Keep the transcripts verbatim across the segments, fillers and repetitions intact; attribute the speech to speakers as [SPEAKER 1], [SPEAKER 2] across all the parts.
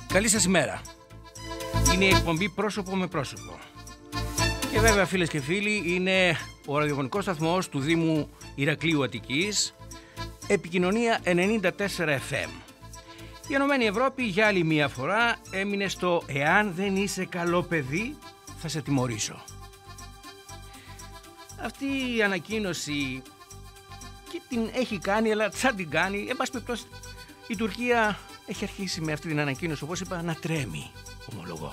[SPEAKER 1] Καλή σας ημέρα. Είναι η εκπομπή πρόσωπο με πρόσωπο. Και βέβαια, φίλες και φίλοι, είναι ο ραδιοφωνικός σταθμός του Δήμου Ηρακλείου Αττικής, επικοινωνία ενενήντα τέσσερα εφ εμ. Η Ενωμένη Ευρώπη για άλλη μία φορά έμεινε στο «Εάν δεν είσαι καλό παιδί, θα σε τιμωρήσω». Αυτή η ανακοίνωση και την έχει κάνει, αλλά σαν την κάνει, εν πάση περιπτώσει, η Τουρκία έχει αρχίσει με αυτή την ανακοίνωση, όπως είπα, να τρέμει, ομολογώ.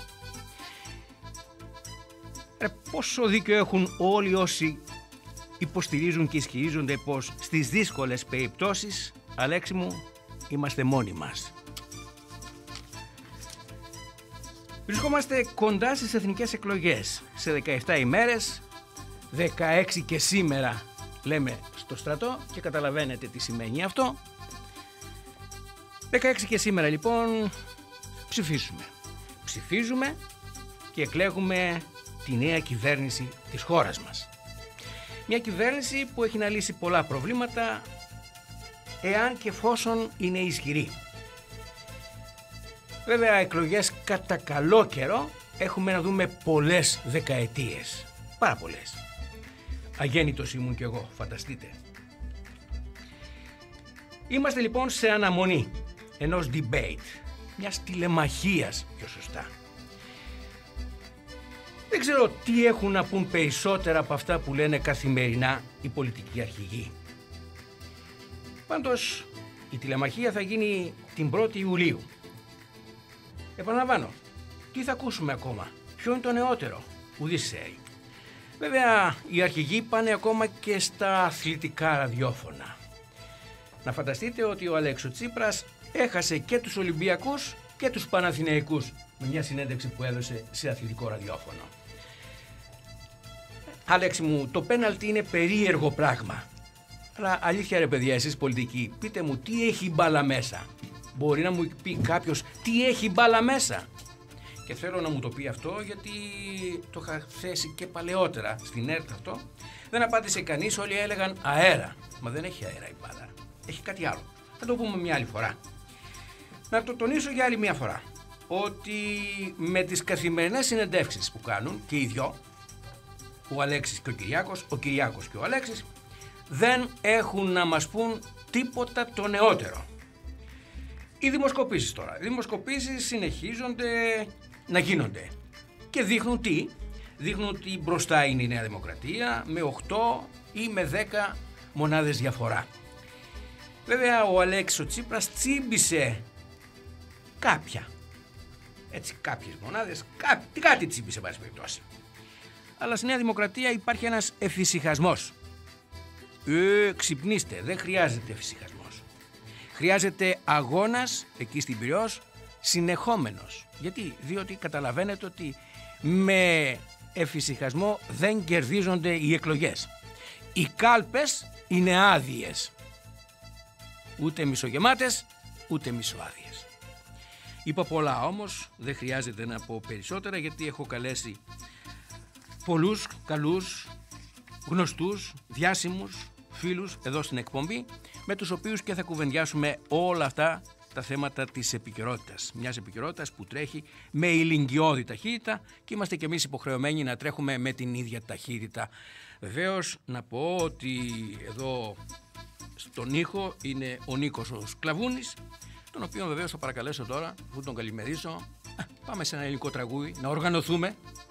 [SPEAKER 1] Ρε, πόσο δίκιο έχουν όλοι όσοι υποστηρίζουν και ισχυρίζονται πως στις δύσκολες περιπτώσεις, Αλέξη μου, είμαστε μόνοι μας. Βρισκόμαστε κοντά στις εθνικές εκλογές. Σε δεκαεπτά ημέρες, δεκαέξι και σήμερα λέμε στο στρατό και καταλαβαίνετε τι σημαίνει αυτό. δεκαέξι και σήμερα λοιπόν ψηφίσουμε. Ψηφίζουμε και εκλέγουμε τη νέα κυβέρνηση της χώρας μας. Μια κυβέρνηση που έχει να λύσει πολλά προβλήματα εάν και εφόσον είναι ισχυρή. Βέβαια, εκλογές κατά καλό καιρό έχουμε να δούμε πολλές δεκαετίες. Πάρα πολλές. Αγέννητος ήμουν κι εγώ, φανταστείτε. Είμαστε λοιπόν σε αναμονή ενός debate, μιας τηλεμαχίας πιο σωστά. Δεν ξέρω τι έχουν να πούν περισσότερα από αυτά που λένε καθημερινά οι πολιτικοί αρχηγοί. Πάντως, η τηλεμαχία θα γίνει την πρώτη Ιουλίου. Επαναλαμβάνω, τι θα ακούσουμε ακόμα, ποιο είναι το νεότερο, ουδής ξέρει. Βέβαια, οι αρχηγοί πάνε ακόμα και στα αθλητικά ραδιόφωνα. Να φανταστείτε ότι ο Αλέξης Τσίπρας έχασε και τους Ολυμπιακούς και τους Παναθηναϊκούς με μια συνέντευξη που έδωσε σε αθλητικό ραδιόφωνο. Αλέξη μου, το πέναλτι είναι περίεργο πράγμα. Αλλά αλήθεια ρε παιδιά, εσείς πολιτικοί, πείτε μου τι έχει μπάλα μέσα. Μπορεί να μου πει κάποιος τι έχει μπάλα μέσα. Και θέλω να μου το πει αυτό γιατί το είχα θέσει και παλαιότερα στην ΕΡΤ αυτό. Δεν απάντησε κανείς, όλοι έλεγαν αέρα. Μα δεν έχει αέρα η μπάλα. Έχει κάτι άλλο. Θα το πούμε μια άλλη φορά. Να το τονίσω για άλλη μια φορά. Ότι με τις καθημερινές συνεντεύξεις που κάνουν και οι δυο, ο Αλέξης και ο Κυριάκος, ο Κυριάκος και ο Αλέξης, δεν έχουν να μας πούν τίποτα το νεότερο. Οι δημοσκοπήσεις τώρα. Οι δημοσκοπήσεις συνεχίζονται να γίνονται. Και δείχνουν τι. Δείχνουν ότι μπροστά είναι η Νέα Δημοκρατία με οκτώ ή με δέκα μονάδες διαφορά. Βέβαια ο Αλέξης ο Τσίπρας τσίμπησε κάποια. Έτσι κάποιες μονάδες. Κάτι, κάτι τσίμπησε πάση περιπτώσει. Αλλά στη Νέα Δημοκρατία υπάρχει ένας εφησυχασμός. Ε, ξυπνήστε, δεν χρειάζεται εφησυχασμός. Χρειάζεται αγώνας, εκεί στην Πειραιώς, συνεχόμενος. Γιατί, διότι καταλαβαίνετε ότι με εφησυχασμό δεν κερδίζονται οι εκλογές. Οι κάλπες είναι άδειες. Ούτε μισογεμάτες, ούτε μισοάδιες. Είπα πολλά όμως, δεν χρειάζεται να πω περισσότερα γιατί έχω καλέσει πολλούς καλούς, γνωστούς, διάσημους φίλους εδώ στην εκπομπή, με τους οποίους και θα κουβεντιάσουμε όλα αυτά τα θέματα της επικαιρότητας. Μιας επικαιρότητας που τρέχει με ηλικιώδη ταχύτητα και είμαστε κι εμείς υποχρεωμένοι να τρέχουμε με την ίδια ταχύτητα. Βεβαίως να πω ότι εδώ στον ήχο είναι ο Νίκος ο Σκλαβούνης, τον οποίο βεβαίως θα παρακαλέσω τώρα, αφού τον καλημερίσω, πάμε σε ένα ελληνικό τραγούδι, να οργανωθούμε.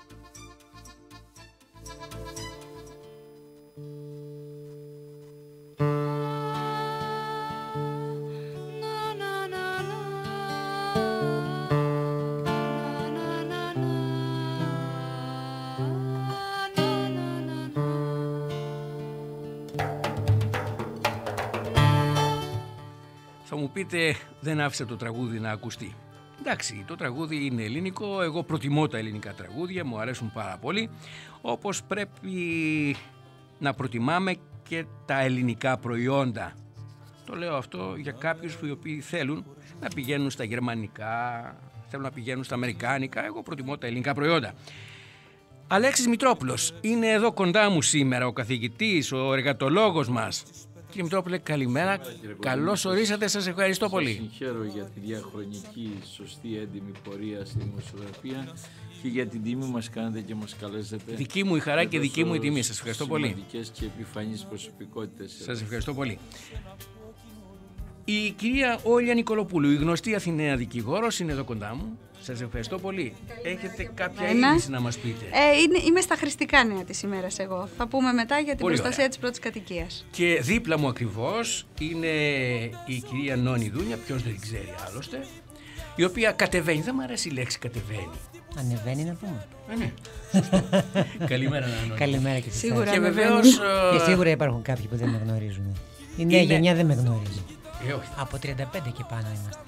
[SPEAKER 1] Θα μου πείτε, δεν άφησε το τραγούδι να ακουστεί. Εντάξει, το τραγούδι είναι ελληνικό, εγώ προτιμώ τα ελληνικά τραγούδια, μου αρέσουν πάρα πολύ, όπως πρέπει να προτιμάμε και τα ελληνικά προϊόντα. Το λέω αυτό για κάποιους που οι οποίοι θέλουν να πηγαίνουν στα γερμανικά, θέλουν να πηγαίνουν στα αμερικάνικα, εγώ προτιμώ τα ελληνικά προϊόντα. Αλέξης Μητρόπουλος είναι εδώ κοντά μου σήμερα, ο καθηγητής, ο εργατολόγος μας. Κύριε Μητρόπουλε, καλημέρα. Καλώς ορίσατε, σας ευχαριστώ πολύ.
[SPEAKER 2] Σας συγχαίρω για τη διαχρονική, σωστή, έντιμη πορεία στη δημοσιογραφία και για την τιμή μας κάνετε και μας καλέσετε.
[SPEAKER 1] Δική μου η χαρά και δική μου η τιμή. Σας ευχαριστώ πολύ.
[SPEAKER 2] Σημαντικές και επιφανείς προσωπικότητες.
[SPEAKER 1] Σας ευχαριστώ πολύ. Η κυρία Όλια Νικολοπούλου, η γνωστή Αθηναία δικηγόρος, είναι εδώ κοντά μου. Σας ευχαριστώ πολύ. Έχετε κάποια είδηση να μας πείτε?
[SPEAKER 3] Ε, είναι, είμαι στα χρηστικά νέα της ημέρας εγώ. Θα πούμε μετά για την
[SPEAKER 1] πολύ
[SPEAKER 3] προστασία
[SPEAKER 1] ωραία.
[SPEAKER 3] της πρώτης κατοικίας.
[SPEAKER 1] Και δίπλα μου ακριβώς είναι η κυρία Νόνη Δούνια, ποιος δεν την ξέρει άλλωστε, η οποία κατεβαίνει. Δεν μου αρέσει η λέξη κατεβαίνει.
[SPEAKER 4] Ανεβαίνει να πούμε.
[SPEAKER 1] Ε, ναι. Καλημέρα, Νόνη.
[SPEAKER 4] Καλημέρα και σας.
[SPEAKER 3] Σίγουρα.
[SPEAKER 1] Και βεβαίως.
[SPEAKER 4] Και σίγουρα υπάρχουν κάποιοι που δεν με γνωρίζουν. Η νέα
[SPEAKER 1] Είναι...
[SPEAKER 4] γενιά δεν με γνωρίζει.
[SPEAKER 1] Ε, όχι.
[SPEAKER 4] Από τριάντα πέντε και πάνω είμαστε.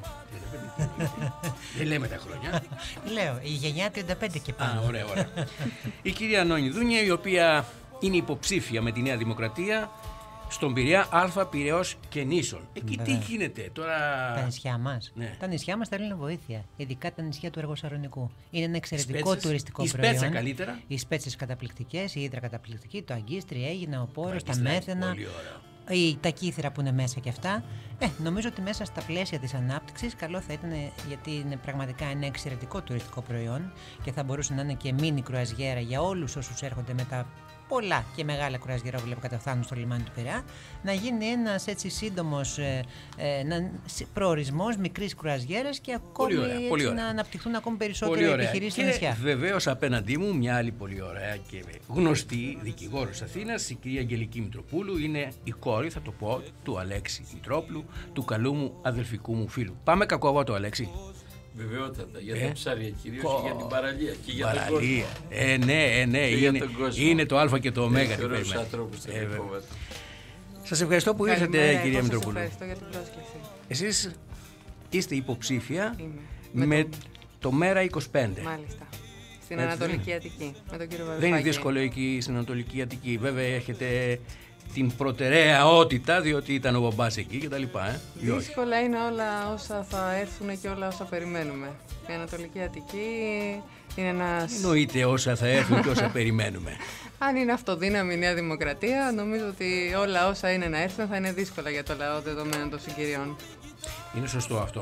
[SPEAKER 1] Δεν λέμε τα χρόνια.
[SPEAKER 4] Λέω, η γενιά τριάντα πέντε και πάνω.
[SPEAKER 1] Α, ωραία, ωραία. Η κυρία Νόνη Δούνια, η οποία είναι υποψήφια με τη Νέα Δημοκρατία στον Πειραιά, Αλφα, Πειραιώς και Νήσων. Εκεί τι
[SPEAKER 4] Βέβαια.
[SPEAKER 1] γίνεται τώρα?
[SPEAKER 4] Τα νησιά μας.
[SPEAKER 1] Ναι.
[SPEAKER 4] Τα νησιά μας θέλουν βοήθεια. Ειδικά τα νησιά του Αργοσαρονικού. Είναι ένα εξαιρετικό
[SPEAKER 1] Σπέτσες.
[SPEAKER 4] τουριστικό
[SPEAKER 1] Η
[SPEAKER 4] προϊόν.
[SPEAKER 1] Σπέτσα καλύτερα.
[SPEAKER 4] Οι Σπέτσες καταπληκτικές, η Ύδρα καταπληκτική, το Αγκίστρι, Αίγινα, ο Πόρος, τα
[SPEAKER 1] Αγκίστρι,
[SPEAKER 4] Μέθαινα.
[SPEAKER 1] πολύ ωραίο.
[SPEAKER 4] Η, τα κύθρα που είναι μέσα και αυτά. Ε, νομίζω ότι μέσα στα πλαίσια της ανάπτυξης καλό θα ήταν, γιατί είναι πραγματικά ένα εξαιρετικό τουριστικό προϊόν και θα μπορούσε να είναι και μίνι κρουαζιέρα για όλους όσους έρχονται με τα πολλά και μεγάλα κρουαζιέρα που καταφθάνουν στο λιμάνι του Πειραιά, να γίνει ένας έτσι σύντομος ε, ε, προορισμός μικρής κρουαζιέρας και ακόμη
[SPEAKER 1] Πολύ ωραία,
[SPEAKER 4] έτσι,
[SPEAKER 1] πολύ ωραία.
[SPEAKER 4] να αναπτυχθούν ακόμη
[SPEAKER 1] Πολύ
[SPEAKER 4] περισσότερο
[SPEAKER 1] ωραία.
[SPEAKER 4] επιχειρήσεις στα
[SPEAKER 1] Και
[SPEAKER 4] νησιά.
[SPEAKER 1] βεβαίως απέναντί μου μια άλλη πολύ ωραία και γνωστή δικηγόρος Αθήνας, η κυρία Αγγελική Μητροπούλου. Είναι η κόρη, θα το πω, του Αλέξη Μητρόπουλου, του καλού μου αδελφικού μου φίλου. Πάμε κακόβατο, Αλέξη.
[SPEAKER 2] Βεβαιότατα, για
[SPEAKER 1] Ε.
[SPEAKER 2] τα ψάρια κυρίως
[SPEAKER 1] Κο-
[SPEAKER 2] και για την παραλία και για τον κόσμο.
[SPEAKER 1] Παραλία. Ε, ναι, ε, ναι,
[SPEAKER 2] Και για
[SPEAKER 1] είναι,
[SPEAKER 2] τον κόσμο.
[SPEAKER 1] είναι το Α και το Ω.
[SPEAKER 2] Έχει ωραίους ανθρώπους στην
[SPEAKER 1] Ε, βέβαια.
[SPEAKER 2] Ερχόβατα.
[SPEAKER 1] Σας ευχαριστώ που ήρθατε,
[SPEAKER 5] Καλημέρα,
[SPEAKER 1] κυρία
[SPEAKER 5] εγώ σας
[SPEAKER 1] Μητροπούλου.
[SPEAKER 5] ευχαριστώ για την πρόσκληση.
[SPEAKER 1] Εσείς είστε υποψήφια
[SPEAKER 5] Είμαι.
[SPEAKER 1] με,
[SPEAKER 5] τον-
[SPEAKER 1] το Μέρα είκοσι πέντε.
[SPEAKER 5] Μάλιστα. Στην
[SPEAKER 1] Έτσι
[SPEAKER 5] Ανατολική
[SPEAKER 1] δεν
[SPEAKER 5] Αττική. Με τον κύριο Βαρουφάκη.
[SPEAKER 1] Δεν είναι δύσκολο εκεί στην Ανατολική Αττική. Βέβαια έχετε την προτεραιότητα διότι ήταν ο μπαμπάς εκεί και τα λοιπά. Ε. Ή όχι?
[SPEAKER 5] Δύσκολα είναι όλα όσα θα έρθουν και όλα όσα περιμένουμε. Η Ανατολική Αττική είναι ένας...
[SPEAKER 1] Εννοείται όσα θα έρθουν και όσα περιμένουμε.
[SPEAKER 5] Αν είναι αυτοδύναμη η Νέα Δημοκρατία, νομίζω ότι όλα όσα είναι να έρθουν θα είναι δύσκολα για το λαό δεδομένων των συγκυριών.
[SPEAKER 1] Είναι σωστό αυτό.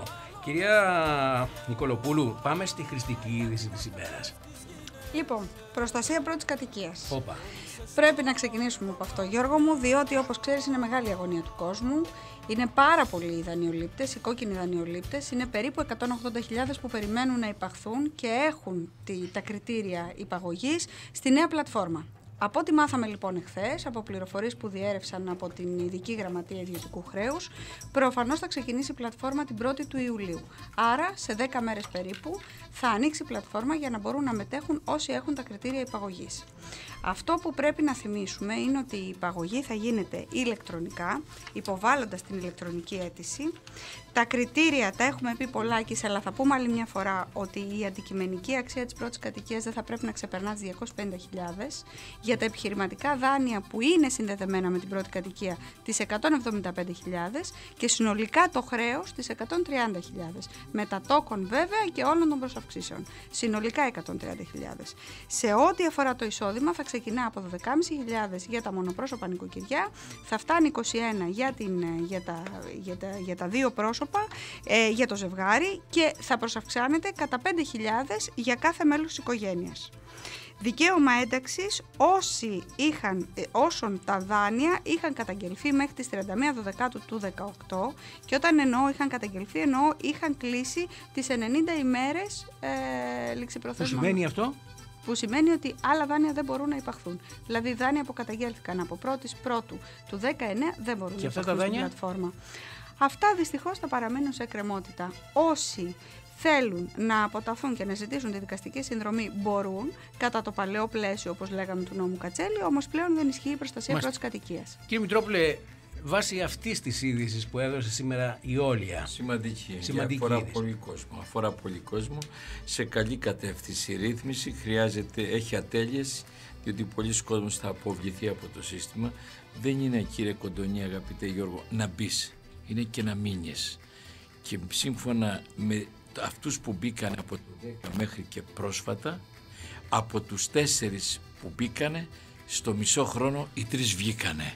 [SPEAKER 1] Κυρία Νικολοπούλου, πάμε στη χρηστική είδηση της ημέρας.
[SPEAKER 3] Λοιπόν, προστασία πρώτης κατοικίας.
[SPEAKER 1] Όπα.
[SPEAKER 3] Πρέπει να ξεκινήσουμε από αυτό, Γιώργο μου, διότι όπως ξέρεις είναι μεγάλη αγωνία του κόσμου. Είναι πάρα πολλοί οι δανειολήπτες, οι κόκκινοι δανειολήπτες. Είναι περίπου εκατόν ογδόντα χιλιάδες που περιμένουν να υπαχθούν και έχουν τη, τα κριτήρια υπαγωγής στη νέα πλατφόρμα. Από ό,τι μάθαμε λοιπόν εχθές, από πληροφορίες που διέρευσαν από την Ειδική Γραμματεία Ιδιωτικού Χρέους, προφανώς θα ξεκινήσει η πλατφόρμα την πρώτη του Ιουλίου. Άρα, σε δέκα μέρες περίπου, θα ανοίξει η πλατφόρμα για να μπορούν να μετέχουν όσοι έχουν τα κριτήρια υπαγωγής. Αυτό που πρέπει να θυμίσουμε είναι ότι η υπαγωγή θα γίνεται ηλεκτρονικά, υποβάλλοντας την ηλεκτρονική αίτηση. Τα κριτήρια τα έχουμε πει πολλάκις, αλλά θα πούμε άλλη μια φορά ότι η αντικειμενική αξία της πρώτης κατοικίας δεν θα πρέπει να ξεπερνά τις διακόσιες πενήντα χιλιάδες. Για τα επιχειρηματικά δάνεια που είναι συνδεδεμένα με την πρώτη κατοικία, τις εκατόν εβδομήντα πέντε χιλιάδες και συνολικά το χρέος τις εκατόν τριάντα χιλιάδες. Με τα token βέβαια και όλων των προσαυξήσεων. Συνολικά εκατόν τριάντα χιλιάδες. Σε ό,τι αφορά το εισόδημα θα ξεκινά από δώδεκα χιλιάδες πεντακόσια για τα μονοπρόσωπα νοικοκυριά, θα φτάνει είκοσι ένα για, την, για, τα, για, τα, για τα δύο πρόσωπα, ε, για το ζευγάρι και θα προσαυξάνεται κατά πέντε χιλιάδες για κάθε μέλος της οικογένειας. Δικαίωμα ένταξης όσοι είχαν, ε, όσων τα δάνεια είχαν καταγγελθεί μέχρι τις τριάντα μία Δεκάτου του δεκαοκτώ και όταν εννοώ είχαν καταγγελθεί εννοώ είχαν κλείσει τις ενενήντα ημέρες ε, ληξιπροθεσμών.
[SPEAKER 1] Που σημαίνει αυτό?
[SPEAKER 3] Που σημαίνει ότι άλλα δάνεια δεν μπορούν να υπαχθούν. Δηλαδή δάνεια που καταγγέλθηκαν από πρώτη Πρώτου του δεκαεννέα δεν μπορούν
[SPEAKER 1] και
[SPEAKER 3] να
[SPEAKER 1] αυτά
[SPEAKER 3] υπαχθούν
[SPEAKER 1] τα
[SPEAKER 3] στην
[SPEAKER 1] δάνεια?
[SPEAKER 3] πλατφόρμα. Αυτά δυστυχώς θα παραμένουν σε εκκρεμότητα. Όσοι θέλουν να αποταθούν και να ζητήσουν τη δικαστική συνδρομή μπορούν, κατά το παλαιό πλαίσιο όπως λέγαμε του νόμου Κατσέλη, όμως πλέον δεν ισχύει η προστασία
[SPEAKER 1] Μάλιστα.
[SPEAKER 3] πρώτης κατοικίας.
[SPEAKER 1] Κύριε Μητρόπουλε, βάσει αυτής της είδησης που έδωσε σήμερα η Όλια.
[SPEAKER 2] Σημαντική.
[SPEAKER 1] Σημαντική
[SPEAKER 2] αφορά
[SPEAKER 1] είδηση.
[SPEAKER 2] πολύ κόσμο. Αφορά πολύ κόσμο. Σε καλή κατεύθυνση η ρύθμιση. Χρειάζεται, έχει ατέλειες, διότι πολλοί κόσμος θα αποβληθεί από το σύστημα. Δεν είναι, κύριε Κοντονή, αγαπητέ Γιώργο, να μπει. Είναι και να μείνεις. Και σύμφωνα με αυτούς που μπήκαν από το δέκα μέχρι και πρόσφατα, από τους τέσσερις που μπήκανε, στο μισό χρόνο οι τρεις βγήκανε.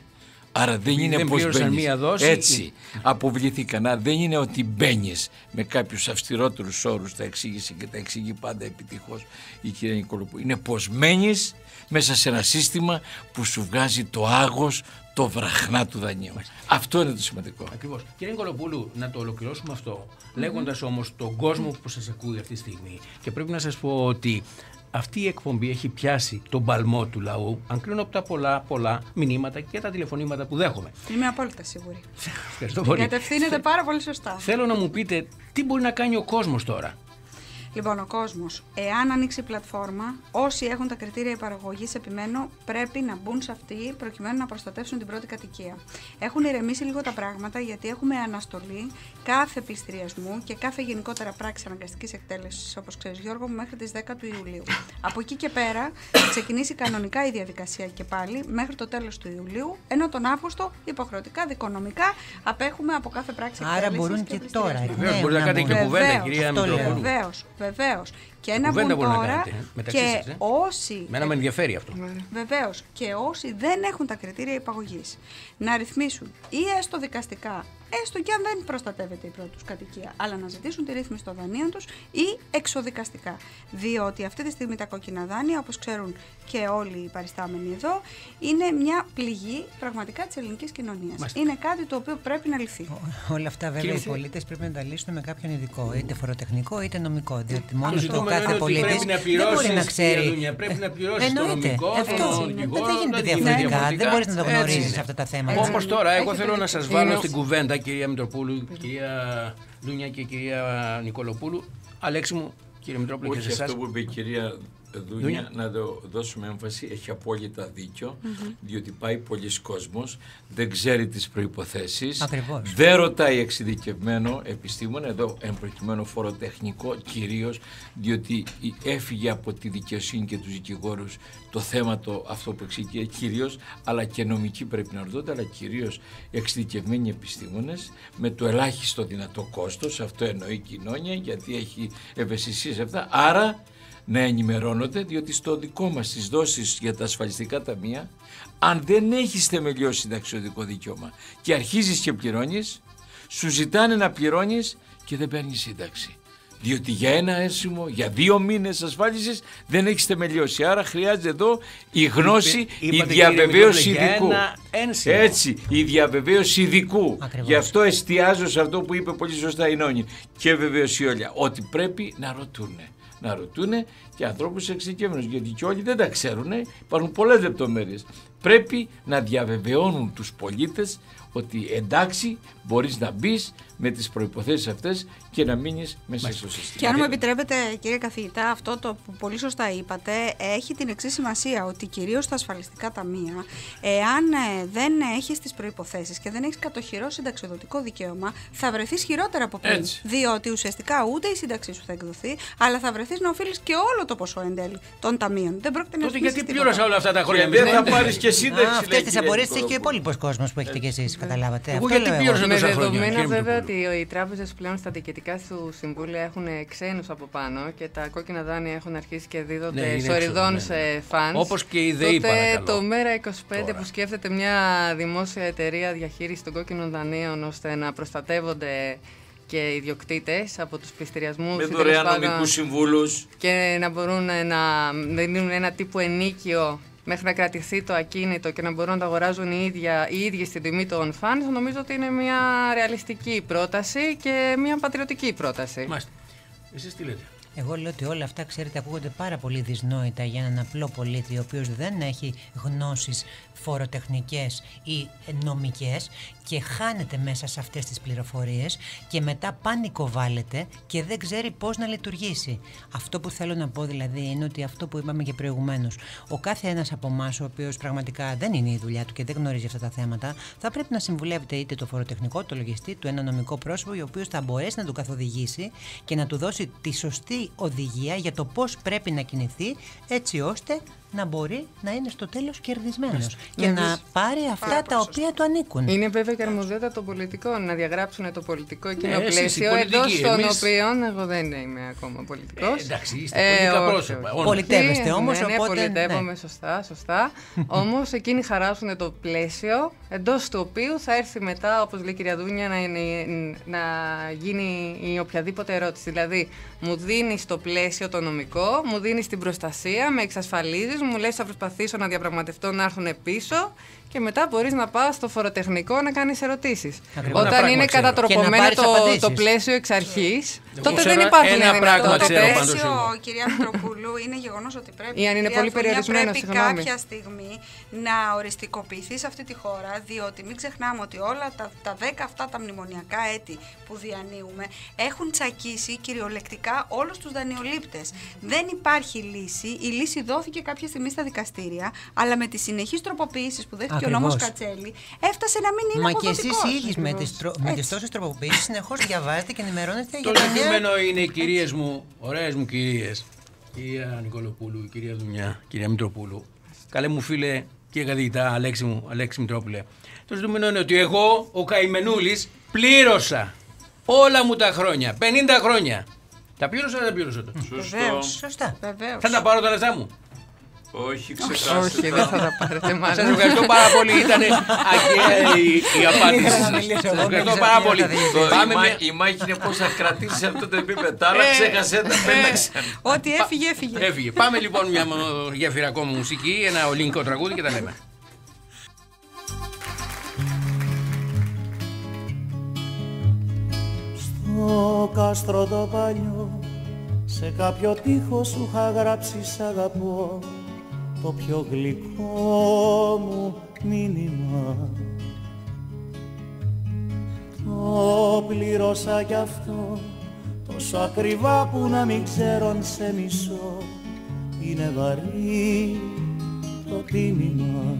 [SPEAKER 2] Άρα δεν
[SPEAKER 1] Επειδή
[SPEAKER 2] είναι
[SPEAKER 1] δεν
[SPEAKER 2] πως
[SPEAKER 1] πλήρωσαν
[SPEAKER 2] μπαίνεις.
[SPEAKER 1] μία δόση.
[SPEAKER 2] Έτσι, αποβληθήκαν. Άρα δεν είναι ότι μπαίνεις με κάποιους αυστηρότερους όρους, τα εξήγησε και τα εξηγεί πάντα επιτυχώς η κυρία Νικολοπούλου. Είναι πως μένεις μέσα σε ένα σύστημα που σου βγάζει το άγος, το βραχνά του δανείου. Αυτό είναι το σημαντικό.
[SPEAKER 1] Ακριβώς. Κύριε Νικολοπούλου, να το ολοκληρώσουμε αυτό, mm-hmm. λέγοντας όμως τον κόσμο που σας ακούει αυτή τη στιγμή. Και πρέπει να σας πω ότι αυτή η εκπομπή έχει πιάσει τον παλμό του λαού, αν κρίνω από τα πολλά, πολλά μηνύματα και τα τηλεφωνήματα που δέχομαι.
[SPEAKER 3] Είμαι απόλυτα σίγουρη.
[SPEAKER 1] Ευχαριστώ πολύ.
[SPEAKER 3] Κατευθύνεται πάρα πολύ σωστά.
[SPEAKER 1] Θέλω να μου πείτε τι μπορεί να κάνει ο κόσμος τώρα.
[SPEAKER 3] Λοιπόν, ο κόσμος, εάν ανοίξει η πλατφόρμα, όσοι έχουν τα κριτήρια παραγωγής, επιμένω, πρέπει να μπουν σε αυτή προκειμένου να προστατεύσουν την πρώτη κατοικία. Έχουν ηρεμήσει λίγο τα πράγματα γιατί έχουμε αναστολή κάθε πληστηριασμού και κάθε γενικότερα πράξη αναγκαστικής εκτέλεσης, όπως ξέρεις Γιώργο μου, μέχρι τις δέκα του Ιουλίου. Από εκεί και πέρα θα ξεκινήσει κανονικά η διαδικασία και πάλι μέχρι το τέλος του Ιουλίου, ενώ τον Αύγουστο υποχρεωτικά δικονομικά απέχουμε από κάθε πράξη εκτέλεσης.
[SPEAKER 4] Άρα μπορούν και, και τώρα.
[SPEAKER 1] Βεβαίως, μπορεί να κάνετε και κουβέντα, κυρία Μητροπούλου.
[SPEAKER 3] Βεβαίως, βεβαίως. Και να
[SPEAKER 1] Κουβέντα
[SPEAKER 3] μπουν
[SPEAKER 1] μπορεί
[SPEAKER 3] τώρα
[SPEAKER 1] να κάνετε, μεταξύ
[SPEAKER 3] και
[SPEAKER 1] σας, ε.
[SPEAKER 3] όσοι...
[SPEAKER 1] Μένα με ενδιαφέρει αυτό.
[SPEAKER 3] Βεβαίως. Και όσοι δεν έχουν τα κριτήρια υπαγωγής να ρυθμίσουν ή έστω δικαστικά, έστω και αν δεν προστατεύεται η πρώτη τους κατοικία, αλλά να ζητήσουν τη ρύθμιση των δανείων τους ή εξωδικαστικά. Διότι αυτή τη στιγμή τα κόκκινα δάνεια, όπως ξέρουν και όλοι οι παριστάμενοι εδώ, είναι μια πληγή πραγματικά της ελληνικής κοινωνίας.
[SPEAKER 1] Μάλιστα.
[SPEAKER 3] Είναι κάτι το οποίο πρέπει να λυθεί.
[SPEAKER 4] Όλα αυτά βέβαια
[SPEAKER 1] Κύριε...
[SPEAKER 4] οι πολίτες πρέπει να τα λύσουν με κάποιον ειδικό, είτε φοροτεχνικό είτε νομικό. Διότι μόνο
[SPEAKER 1] Το
[SPEAKER 4] το κάθε πολίτης δεν μπορεί να ξέρει.
[SPEAKER 1] Πρέπει να πληρώσεις το
[SPEAKER 4] Εννοείται.
[SPEAKER 1] νομικό,
[SPEAKER 4] Αυτό
[SPEAKER 1] τον δικηγόρο,
[SPEAKER 4] δεν γίνεται
[SPEAKER 1] δεν
[SPEAKER 4] διαφορετικά. Δεν μπορείς να το γνωρίζεις αυτά τα θέματα.
[SPEAKER 1] Όπως τώρα, εγώ
[SPEAKER 3] Έχετε
[SPEAKER 1] θέλω να
[SPEAKER 3] δίκιο.
[SPEAKER 1] σας βάλω
[SPEAKER 5] Είναι
[SPEAKER 1] στην κουβέντα, κυρία Μητροπούλου, κυρία Δούνια και κυρία Νικολοπούλου. Αλέξη μου, κύριε Μητρόπουλο, και
[SPEAKER 2] Όχι,
[SPEAKER 1] σε εσάς.
[SPEAKER 2] αυτό που είπε η κυρία Δούνια,
[SPEAKER 1] Δούνια.
[SPEAKER 2] να το δώσουμε έμφαση, έχει απόλυτα δίκιο, mm-hmm. διότι πάει πολλοί κόσμος, δεν ξέρει τις προϋποθέσεις,
[SPEAKER 4] Ακριβώς.
[SPEAKER 2] δεν ρωτάει εξειδικευμένο επιστήμονα, εδώ εν προκειμένου φοροτεχνικό κυρίως, διότι έφυγε από τη δικαιοσύνη και τους δικηγόρους το θέμα το, αυτό που εξηγεί κυρίως, αλλά και νομικοί πρέπει να ρωτώνται, αλλά κυρίως εξειδικευμένοι επιστήμονες με το ελάχιστο δυνατό κόστος, αυτό εννοεί η κοινωνία, γιατί έχει ευαισθησίες αυτά, άρα να ενημερώνονται, διότι στο δικό μας τις δόσεις για τα ασφαλιστικά ταμεία, αν δεν έχεις θεμελιώσει συνταξιοδικό δικαίωμα και αρχίζεις και πληρώνεις, σου ζητάνε να πληρώνεις και δεν παίρνεις σύνταξη. Διότι για ένα ένσημο, για δύο μήνες ασφάλισης δεν έχεις θεμελιώσει. Άρα χρειάζεται εδώ η γνώση,
[SPEAKER 1] Είπε,
[SPEAKER 2] η διαβεβαίωση
[SPEAKER 1] κύριε,
[SPEAKER 2] ειδικού.
[SPEAKER 1] για ένα ένσημο.
[SPEAKER 2] Έτσι, η διαβεβαίωση ειδικού.
[SPEAKER 4] Ακριβώς.
[SPEAKER 2] Γι' αυτό εστιάζω σε αυτό που είπε πολύ σωστά η Νόνη και βεβαίως η Όλια, ότι πρέπει να ρωτούνε. Να ρωτούνε και ανθρώπους εξειδικευμένους, γιατί και όλοι δεν τα ξέρουν, υπάρχουν πολλές λεπτομέρειες. Πρέπει να διαβεβαιώνουν τους πολίτες ότι εντάξει μπορείς να μπεις με τις προϋποθέσεις αυτές και να μείνεις μέσα στο σύστημα.
[SPEAKER 3] Και αν μου επιτρέπετε, κύριε καθηγητά, αυτό το που πολύ σωστά είπατε έχει την εξής σημασία, ότι κυρίως στα ασφαλιστικά ταμεία, εάν ε, δεν έχεις τις προϋποθέσεις και δεν έχεις κατοχυρώσει συνταξιοδοτικό δικαίωμα, θα βρεθείς χειρότερα από πριν.
[SPEAKER 2] Έτσι.
[SPEAKER 3] Διότι ουσιαστικά ούτε η σύνταξή σου θα εκδοθεί, αλλά θα βρεθείς να οφείλεις και όλο το ποσό εν τέλει των ταμείων. Δεν πρόκειται να
[SPEAKER 1] Τότε
[SPEAKER 3] ρυθμίσεις
[SPEAKER 1] γιατί
[SPEAKER 3] τίποτα.
[SPEAKER 1] πλήρωσα όλα αυτά τα χρόνια.
[SPEAKER 2] Και δεν θα
[SPEAKER 1] μη
[SPEAKER 2] πάρεις και σύνταξη.
[SPEAKER 4] Αυτές
[SPEAKER 2] λέει,
[SPEAKER 4] τις
[SPEAKER 2] κυρία
[SPEAKER 4] απορίες έχει και ο
[SPEAKER 2] Νικολοπούλου.
[SPEAKER 4] υπόλοιπος κόσμος που έχετε κι εσείς, καταλάβατε.
[SPEAKER 1] Εγώ
[SPEAKER 4] Αυτό
[SPEAKER 1] γιατί
[SPEAKER 4] λέω εγώ.
[SPEAKER 1] πλήρωσα
[SPEAKER 5] Με
[SPEAKER 1] τόσα χρόνια,
[SPEAKER 5] δεδομένα
[SPEAKER 1] κύριε
[SPEAKER 5] βέβαια
[SPEAKER 1] Μητροπούλου.
[SPEAKER 5] ότι οι τράπεζες πλέον στα διοικητικά του συμβούλια έχουν ξένους από πάνω και τα κόκκινα δάνεια έχουν αρχίσει και
[SPEAKER 1] Ναι,
[SPEAKER 5] δίδονται
[SPEAKER 1] είναι
[SPEAKER 5] σοριδών
[SPEAKER 1] έξω, ναι, ναι.
[SPEAKER 5] σε φανς.
[SPEAKER 1] Όπως και η ΔΕΗ,
[SPEAKER 5] Τότε
[SPEAKER 1] παρακαλώ.
[SPEAKER 5] το Μέρα είκοσι πέντε
[SPEAKER 1] Τώρα.
[SPEAKER 5] που σκέφτεται μια δημόσια εταιρεία διαχείριση των κόκκινων δανείων ώστε να προστατεύονται και οι ιδιοκτήτες από τους πληστηριασμούς
[SPEAKER 2] Με
[SPEAKER 5] ή τέλος
[SPEAKER 2] δωρεάν
[SPEAKER 5] πάντων,
[SPEAKER 2] νομικούς συμβούλους.
[SPEAKER 5] και να μπορούν να δίνουν ένα τύπου ενίκιο μέχρι να κρατηθεί το ακίνητο και να μπορούν να το αγοράζουν οι, ίδια, οι ίδιοι στην τιμή των φανς, νομίζω ότι είναι μια ρεαλιστική πρόταση και μια πατριωτική πρόταση.
[SPEAKER 1] Μάλιστα. Εσείς τι λέτε?
[SPEAKER 4] Εγώ λέω ότι όλα αυτά, ξέρετε, ακούγονται πάρα πολύ δυσνόητα για έναν απλό πολίτη, ο οποίος δεν έχει γνώσεις φοροτεχνικές ή νομικές και χάνεται μέσα σε αυτές τις πληροφορίες και μετά πανικοβάλλεται και δεν ξέρει πώς να λειτουργήσει. Αυτό που θέλω να πω δηλαδή είναι ότι αυτό που είπαμε και προηγουμένως, ο κάθε ένας από εμάς, ο οποίος πραγματικά δεν είναι η δουλειά του και δεν γνωρίζει αυτά τα θέματα, θα πρέπει να συμβουλεύεται είτε το φοροτεχνικό, το λογιστή του, ένα νομικό πρόσωπο, ο οποίος θα μπορέσει να του καθοδηγήσει και να του δώσει τη σωστή οδηγία για το πώς πρέπει να κινηθεί, έτσι ώστε να μπορεί να είναι στο τέλος κερδισμένος και
[SPEAKER 5] Ναι,
[SPEAKER 4] να
[SPEAKER 5] δεις.
[SPEAKER 4] πάρει αυτά τα οποία του ανήκουν.
[SPEAKER 5] Είναι βέβαια και αρμοδιότητα των πολιτικών να διαγράψουν το πολιτικό εκείνο
[SPEAKER 1] Ναι, εσείς οι
[SPEAKER 5] πλαίσιο,
[SPEAKER 1] πολιτικοί,
[SPEAKER 5] εντός των
[SPEAKER 1] εμείς-
[SPEAKER 5] οποίων εγώ δεν είμαι ακόμα πολιτικός.
[SPEAKER 1] Ε, εντάξει, είστε πολιτικά
[SPEAKER 5] όχι,
[SPEAKER 1] πρόσωπα.
[SPEAKER 5] όχι.
[SPEAKER 1] όντως.
[SPEAKER 4] Πολιτεύεστε
[SPEAKER 5] Ναι,
[SPEAKER 4] όμως,
[SPEAKER 5] ναι, ναι,
[SPEAKER 4] οπότε,
[SPEAKER 5] πολιτεύομαι,
[SPEAKER 4] ναι.
[SPEAKER 5] σωστά, σωστά. Όμως εκείνοι χαράσουν το πλαίσιο εντός του οποίου θα έρθει μετά, όπως λέει η κυρία Δούνια, να, είναι- να γίνει η οποιαδήποτε ερώτηση. Δηλαδή, μου δίνεις το πλαίσιο το νομικό, μου δίνεις την προστασία, με εξασφαλίζεις, μου λες θα προσπαθήσω να διαπραγματευτώ να έρθουν πίσω και μετά μπορείς να πας στο φοροτεχνικό να κάνεις ερωτήσεις.
[SPEAKER 4] Ακριβώς.
[SPEAKER 5] Όταν
[SPEAKER 1] Ένα
[SPEAKER 5] είναι
[SPEAKER 1] πράγμα ξέρω.
[SPEAKER 5] κατατροπωμένο
[SPEAKER 4] Και να πάρεις
[SPEAKER 5] το,
[SPEAKER 4] απαντήσεις.
[SPEAKER 5] το πλαίσιο εξ αρχής,
[SPEAKER 1] Εγώ
[SPEAKER 5] τότε
[SPEAKER 1] ξέρω
[SPEAKER 5] δεν υπάρχουν
[SPEAKER 1] ένα πράγμα
[SPEAKER 3] Το
[SPEAKER 1] ξέρω
[SPEAKER 5] δυνατότητες.
[SPEAKER 1] πάντως εγώ.
[SPEAKER 3] πλαίσιο, κυρία Μητροπούλου, είναι γεγονός ότι πρέπει.
[SPEAKER 5] Ή αν είναι
[SPEAKER 3] κυρία
[SPEAKER 5] πολύ
[SPEAKER 3] Δουνιά,
[SPEAKER 5] περιορισμένο,
[SPEAKER 3] πρέπει
[SPEAKER 5] συγγνώμη.
[SPEAKER 3] κάποια στιγμή να οριστικοποιηθεί σε αυτή τη χώρα, διότι μην ξεχνάμε ότι όλα τα, τα δέκα αυτά τα μνημονιακά έτη που διανύουμε έχουν τσακίσει κυριολεκτικά όλους τους δανειολήπτες. Δεν υπάρχει λύση. Η λύση δόθηκε κάποια στιγμή στα δικαστήρια, αλλά με τις συνεχείς τροποποιήσεις που δέχτηκε
[SPEAKER 4] Ακριβώς.
[SPEAKER 3] ο νόμος Κατσέλη, έφτασε να μην είναι
[SPEAKER 4] Μα και εσείς
[SPEAKER 3] αποδοτικός.
[SPEAKER 4] οι ίδιοι με τις, τρο... με τις
[SPEAKER 3] Έτσι.
[SPEAKER 4] τόσες τροποποιήσεις συνεχώς διαβάζετε και ενημερώνεστε
[SPEAKER 1] Το
[SPEAKER 4] για τα νέα.
[SPEAKER 1] ζητούμενο είναι οι κυρίες μου, ωραίες μου κυρίες, κυρία Νικολοπούλου, κυρία Δουνιά, κυρία Μητροπούλου, καλέ μου φίλε και καθηγητά Αλέξη μου, Αλέξη Μητρόπουλε. Το ζητούμενο είναι ότι εγώ, ο καημενούλης, πλήρωσα όλα μου τα χρόνια, πενήντα χρόνια. Τα πλήρωσα ή δεν τα πλήρωσα τότε?
[SPEAKER 3] Βεβαίως.
[SPEAKER 4] Σωστά.
[SPEAKER 3] Βεβαίως.
[SPEAKER 1] Θα τα πάρω τα λεφτά μου?
[SPEAKER 2] Όχι, ξεχάστε
[SPEAKER 5] Όχι,
[SPEAKER 2] τα.
[SPEAKER 5] δεν θα τα πάρετε
[SPEAKER 1] Σας
[SPEAKER 5] μάλλον.
[SPEAKER 1] ευχαριστώ πάρα πολύ, ήταν ακέραιη η, η απάντηση
[SPEAKER 4] Ήθελα
[SPEAKER 1] σας.
[SPEAKER 4] να μιλήσω
[SPEAKER 1] Σας
[SPEAKER 4] εγώ,
[SPEAKER 1] ευχαριστώ
[SPEAKER 4] νόμιζα
[SPEAKER 1] πάρα
[SPEAKER 4] ότι
[SPEAKER 1] πολύ.
[SPEAKER 4] θα δείτε.
[SPEAKER 2] Το-
[SPEAKER 1] Πάμε
[SPEAKER 2] η,
[SPEAKER 1] με-
[SPEAKER 2] Μά- η μάχη είναι πώς θα κρατήσει σε αυτό το επίπεδο. Τα άλλα
[SPEAKER 1] Ε,
[SPEAKER 2] ξέχασε τα
[SPEAKER 1] ε,
[SPEAKER 2] πέταξε.
[SPEAKER 3] Ό,τι έφυγε, έφυγε.
[SPEAKER 1] Έφυγε. Πάμε λοιπόν μια μο- γέφυρα ακόμα μουσική, ένα ελληνικό τραγούδι και τα λέμε.
[SPEAKER 6] Στο κάστρο το παλιό, σε κάποιο τοίχο σου είχα γράψει σ' αγαπώ, το πιο γλυκό μου μήνυμα. Το πλήρωσα κι αυτό, τόσο ακριβά που να μην ξέρω αν σε μισώ, είναι βαρύ το τίμημα.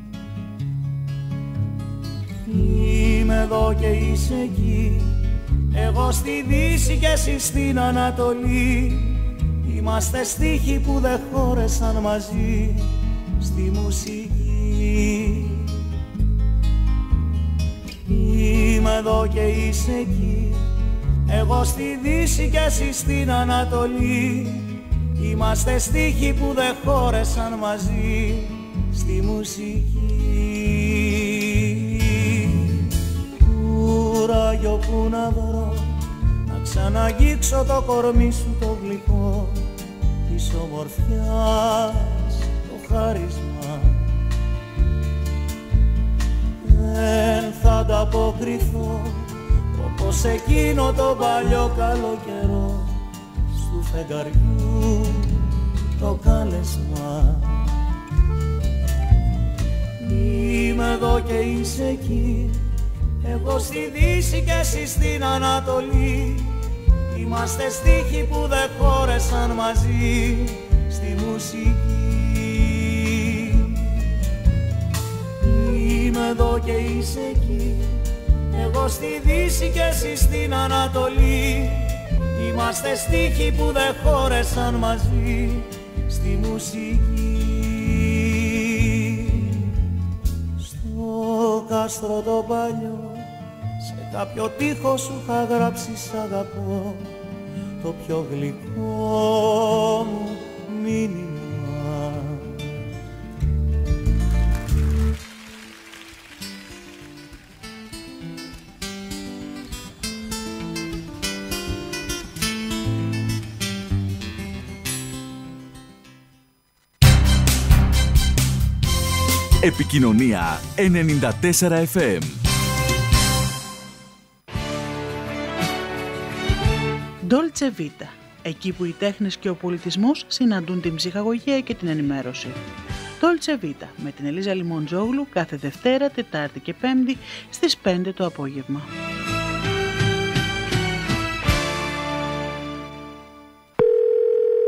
[SPEAKER 6] Είμαι εδώ και είσαι εκεί, εγώ στη Δύση και εσύ στην Ανατολή. Είμαστε στίχοι που δεν χώρεσαν μαζί στη μουσική. Είμαι εδώ και είσαι εκεί, εγώ στη Δύση και εσύ στην Ανατολή. Είμαστε στίχοι που δεν χώρεσαν μαζί στη μουσική. Κουράγιο που να βρω, να ξαναγγίξω το κορμί σου το γλυκό, της ομορφιάς το χάρισμα. Δεν θα ανταποκριθώ όπως εκείνο το παλιό καλό καιρό, στου φεγγαριού το κάλεσμα. Είμαι εδώ και είσαι εκεί, εγώ στη Δύση και εσύ στην Ανατολή. Είμαστε στίχοι που δεν χώρεσαν μαζί στη μουσική. Είμαι εδώ και είσαι εκεί, εγώ στη Δύση και εσύ στην Ανατολή. Είμαστε στίχοι που δεν χώρεσαν μαζί στη μουσική. Στο κάστρο το παλιό, σε κάποιο τοίχο σου είχα γράψει σ' αγαπώ, το πιο γλυκό μου μήνυμα.
[SPEAKER 7] Επικοινωνία ενενήντα τέσσερα εφ εμ.
[SPEAKER 8] Dolce Vita, εκεί που οι τέχνες και ο πολιτισμός συναντούν την ψυχαγωγία και την ενημέρωση. Dolce Vita με την Ελίζα Λιμοντζόγλου κάθε Δευτέρα, Τετάρτη και Πέμπτη στις πέντε το απόγευμα.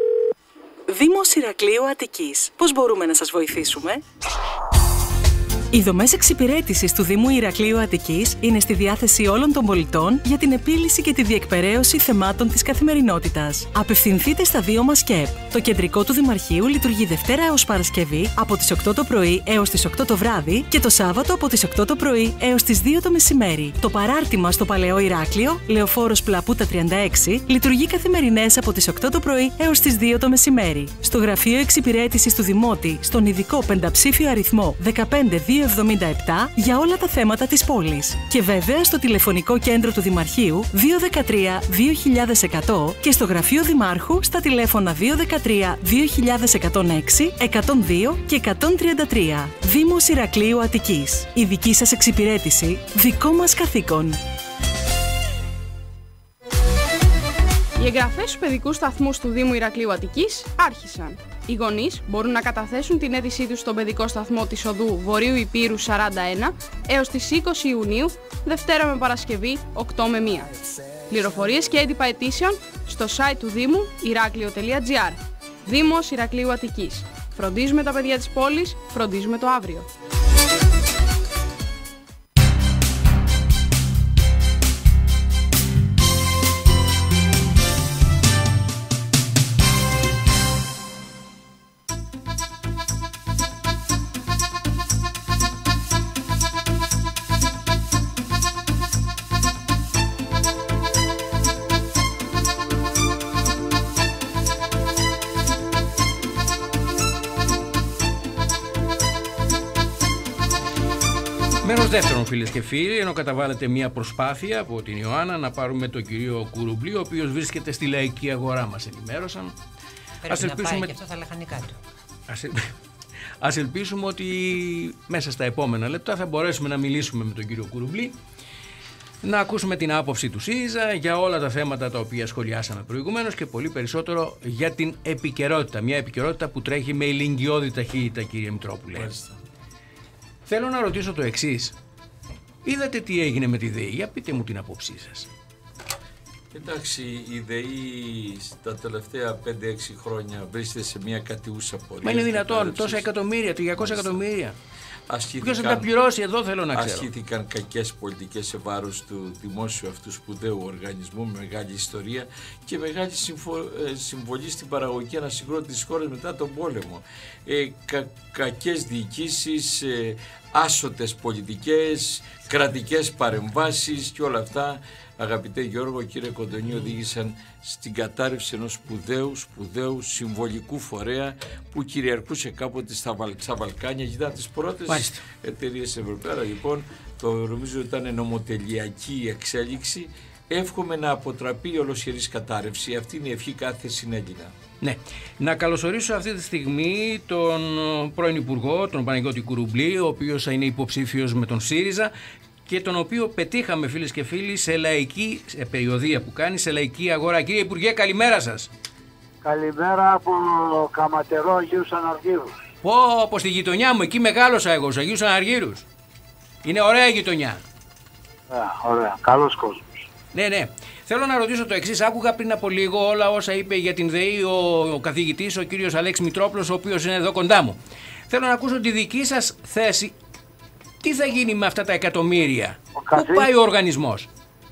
[SPEAKER 9] Δήμος Ηρακλείου Αττικής. Πώς μπορούμε να σας βοηθήσουμε? Οι δομές εξυπηρέτησης του Δήμου Ηρακλείου Αττικής είναι στη διάθεση όλων των πολιτών για την επίλυση και τη διεκπεραίωση θεμάτων της καθημερινότητας. Απευθυνθείτε στα δύο μας ΚΕΠ. Το κεντρικό του Δημαρχείου λειτουργεί Δευτέρα έως Παρασκευή από τις οκτώ το πρωί έως τις οκτώ το βράδυ και το Σάββατο από τις οκτώ το πρωί έως τις δύο το μεσημέρι. Το παράρτημα στο Παλαιό Ηράκλειο, Λεωφόρος Πλαπούτα τριάντα έξι, λειτουργεί καθημερινές από τις οκτώ το πρωί έως τις δύο το μεσημέρι. Στο γραφείο εξυπηρέτησης του Δημότη, στον ειδικό πενταψήφιο αριθμό δεκαπέντε δύο εβδομήντα επτά για όλα τα θέματα της πόλης. Και βέβαια στο τηλεφωνικό κέντρο του Δημαρχείου δύο ένα τρία δύο χιλιάδες εκατό και στο γραφείο Δημάρχου στα τηλέφωνα δύο ένα τρία δύο χιλιάδες εκατόν έξι, εκατόν δύο και εκατόν τριάντα τρία. Δήμος Ηρακλείου Αττικής. Η δική σας εξυπηρέτηση, δικό μας καθήκον.
[SPEAKER 10] Οι εγγραφές στους παιδικούς σταθμούς του Δήμου Ηρακλείου Αττικής άρχισαν. Οι γονείς μπορούν να καταθέσουν την αίτησή τους στον παιδικό σταθμό της οδού Βορείου Υπήρου σαράντα ένα έως τις είκοσι Ιουνίου, Δευτέρα με Παρασκευή, οκτώ με μία. Πληροφορίες και έντυπα αιτήσεων στο site του Δήμου ηράκλειο τελεία τζι άρ. Δήμος Ηρακλείου Αττικής. Φροντίζουμε τα παιδιά της πόλης, φροντίζουμε το αύριο.
[SPEAKER 1] Μέρος δεύτερον, φίλες και φίλοι, ενώ καταβάλλεται μια προσπάθεια από την Ιωάννα να πάρουμε τον κύριο Κουρουμπλή, ο οποίος βρίσκεται στη Λαϊκή Αγορά, μας ενημέρωσαν.
[SPEAKER 4] Πρέπει ας να ελπίσουμε... πάει και αυτό στα λαχανικά του.
[SPEAKER 1] Ας... Ας ελπίσουμε ότι μέσα στα επόμενα λεπτά θα μπορέσουμε να μιλήσουμε με τον κύριο Κουρουμπλή, να ακούσουμε την άποψη του ΣΥΡΙΖΑ για όλα τα θέματα τα οποία σχολιάσαμε προηγουμένως και πολύ περισσότερο για την επικαιρότητα. Μια επικαιρότητα που τρέχει με ηλικιώδη ταχύτητα, κύριε Μητρόπουλε. Μάλιστα. Θέλω να ρωτήσω το εξής. Είδατε τι έγινε με τη ΔΕΗ, για πείτε μου την απόψή σας.
[SPEAKER 2] Εντάξει, η ΔΕΗ στα τελευταία πέντε έξι χρόνια βρίσκεται σε μια κατιούσα πορεία.
[SPEAKER 1] Μα είναι δυνατόν, τόσα εκατομμύρια, τριακόσια εκατομμύρια. Ποιος θα τα πληρώσει, εδώ θέλω να ξέρω.
[SPEAKER 2] Ασκήθηκαν κακές πολιτικές σε βάρος του δημόσιου αυτού σπουδαίου οργανισμού με μεγάλη ιστορία και μεγάλη συμφο... συμβολή στην παραγωγική ανασυγκρότηση της χώρας μετά τον πόλεμο. Ε, κα... Κακές διοικήσεις, ε, άσωτες πολιτικές, κρατικές παρεμβάσεις και όλα αυτά, αγαπητέ Γιώργο, κύριε Κοντονή, οδήγησαν στην κατάρρευση ενός σπουδαίου, σπουδαίου συμβολικού φορέα που κυριαρχούσε κάποτε στα, Βαλ, στα Βαλκάνια. Ήταν τις πρώτες εταιρείες Ευρωπαία. Λοιπόν, το νομίζω ήταν νομοτελειακή εξέλιξη. Εύχομαι να αποτραπεί η ολοσχερής κατάρρευση. Αυτή είναι η ευχή κάθε συνέλληνα.
[SPEAKER 1] Ναι. Να καλωσορίσω αυτή τη στιγμή τον πρώην Υπουργό, τον Παναγιώτη Κουρουμπλή, ο οποίος είναι υποψήφιος με τον ΣΥΡΙΖΑ και τον οποίο πετύχαμε, φίλες και φίλοι, σε λαϊκή σε περιοδία που κάνει, σε Λαϊκή Αγορά. Κύριε Υπουργέ, καλημέρα σας.
[SPEAKER 11] Καλημέρα από Καματερό, Αγίους Αναργύρους.
[SPEAKER 1] Πω, πω, στη γειτονιά μου, εκεί μεγάλωσα εγώ, στους Αγίους Αναργύρους. Είναι ωραία γειτονιά.
[SPEAKER 11] Ε, ωραία, καλός κόσμος.
[SPEAKER 1] Ναι, ναι. Θέλω να ρωτήσω το εξής. Άκουγα πριν από λίγο όλα όσα είπε για την ΔΕΗ ο, ο καθηγητής, ο κύριος Αλέξης Μητρόπουλος, ο οποίος είναι εδώ κοντά μου. Θέλω να ακούσω τη δική σας θέση. Τι θα γίνει με αυτά τα εκατομμύρια, καθή... πού πάει ο οργανισμός.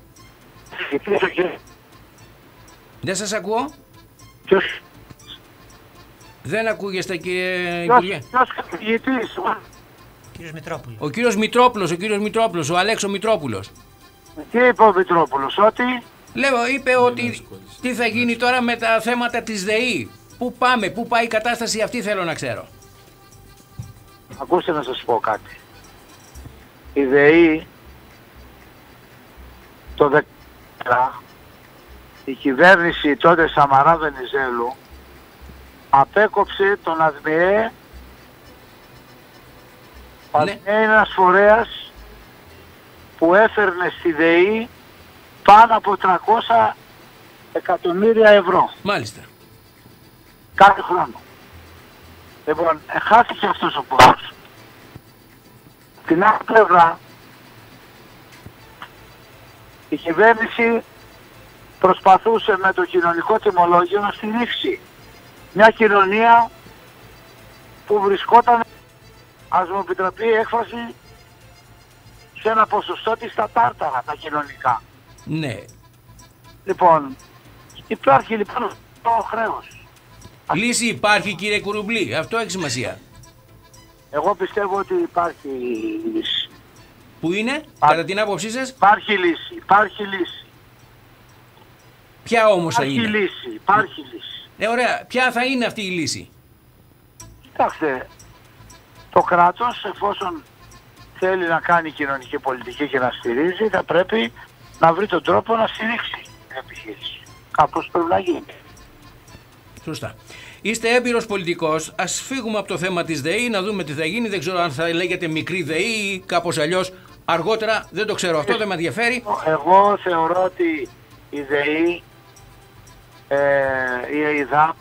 [SPEAKER 1] Δεν σας ακούω.
[SPEAKER 11] Ποιος...
[SPEAKER 1] Δεν ακούγεστε, κύριε Υπουργέ.
[SPEAKER 11] Ποιος καθηγητής.
[SPEAKER 4] Κύριος Μητρόπουλος.
[SPEAKER 1] Ο κύριος Μητρόπουλος, ο κύριος Μητρόπουλος, ο Αλέξο Μητρόπουλος.
[SPEAKER 11] Τι είπε ο Μητρόπουλος, ότι...
[SPEAKER 1] Λέω, είπε ότι τι θα γίνει τώρα με τα θέματα της ΔΕΗ. Πού πάμε, πού πάει η κατάσταση αυτή, θέλω να ξέρω.
[SPEAKER 11] Ακούστε να σας πω κάτι. Η ΔΕΗ το δεκαετία η κυβέρνηση τότε Σαμαρά Βενιζέλου απέκοψε τον ΑΔΜΕΕ. Ο ΑΔΜΕΕ είναι ένας φορέας που έφερνε στη ΔΕΗ πάνω από τριακόσια εκατομμύρια ευρώ.
[SPEAKER 1] Μάλιστα.
[SPEAKER 11] Κάθε χρόνο. Λοιπόν, χάθηκε αυτός ο πόρος. Την άλλη πλευρά, η κυβέρνηση προσπαθούσε με το κοινωνικό τιμολόγιο να στηρίξει μια κοινωνία που βρισκόταν ας μου επιτραπεί η έκφραση, σε ένα ποσοστό της τα τάρταρα, τα κοινωνικά.
[SPEAKER 1] Ναι.
[SPEAKER 11] Λοιπόν, υπάρχει λοιπόν το χρέος.
[SPEAKER 1] Λύση υπάρχει, κύριε Κουρουμπλή, αυτό έχει σημασία.
[SPEAKER 11] Εγώ πιστεύω ότι υπάρχει λύση.
[SPEAKER 1] Πού είναι,
[SPEAKER 11] Πά...
[SPEAKER 1] κατά την άποψή σας?
[SPEAKER 11] Υπάρχει λύση, υπάρχει λύση.
[SPEAKER 1] Ποια όμως θα είναι?
[SPEAKER 11] Υπάρχει λύση, υπάρχει λύση.
[SPEAKER 1] Ε, ωραία, ποια θα είναι αυτή η λύση?
[SPEAKER 11] Κοιτάξτε, το κράτος, εφόσον θέλει να κάνει κοινωνική πολιτική και να στηρίζει, θα πρέπει να βρει τον τρόπο να στηρίξει την επιχείρηση. Κάπως πρέπει να γίνει.
[SPEAKER 1] Σωστά. Είστε έμπειρος πολιτικός. Ας φύγουμε από το θέμα της ΔΕΗ, να δούμε τι θα γίνει. Δεν ξέρω αν θα λέγεται μικρή ΔΕΗ ή κάπως αλλιώς αργότερα. Δεν το ξέρω αυτό, δεν με ενδιαφέρει.
[SPEAKER 11] Εγώ θεωρώ ότι η ΔΕΗ, ε, η ΕΙΔΑΠ,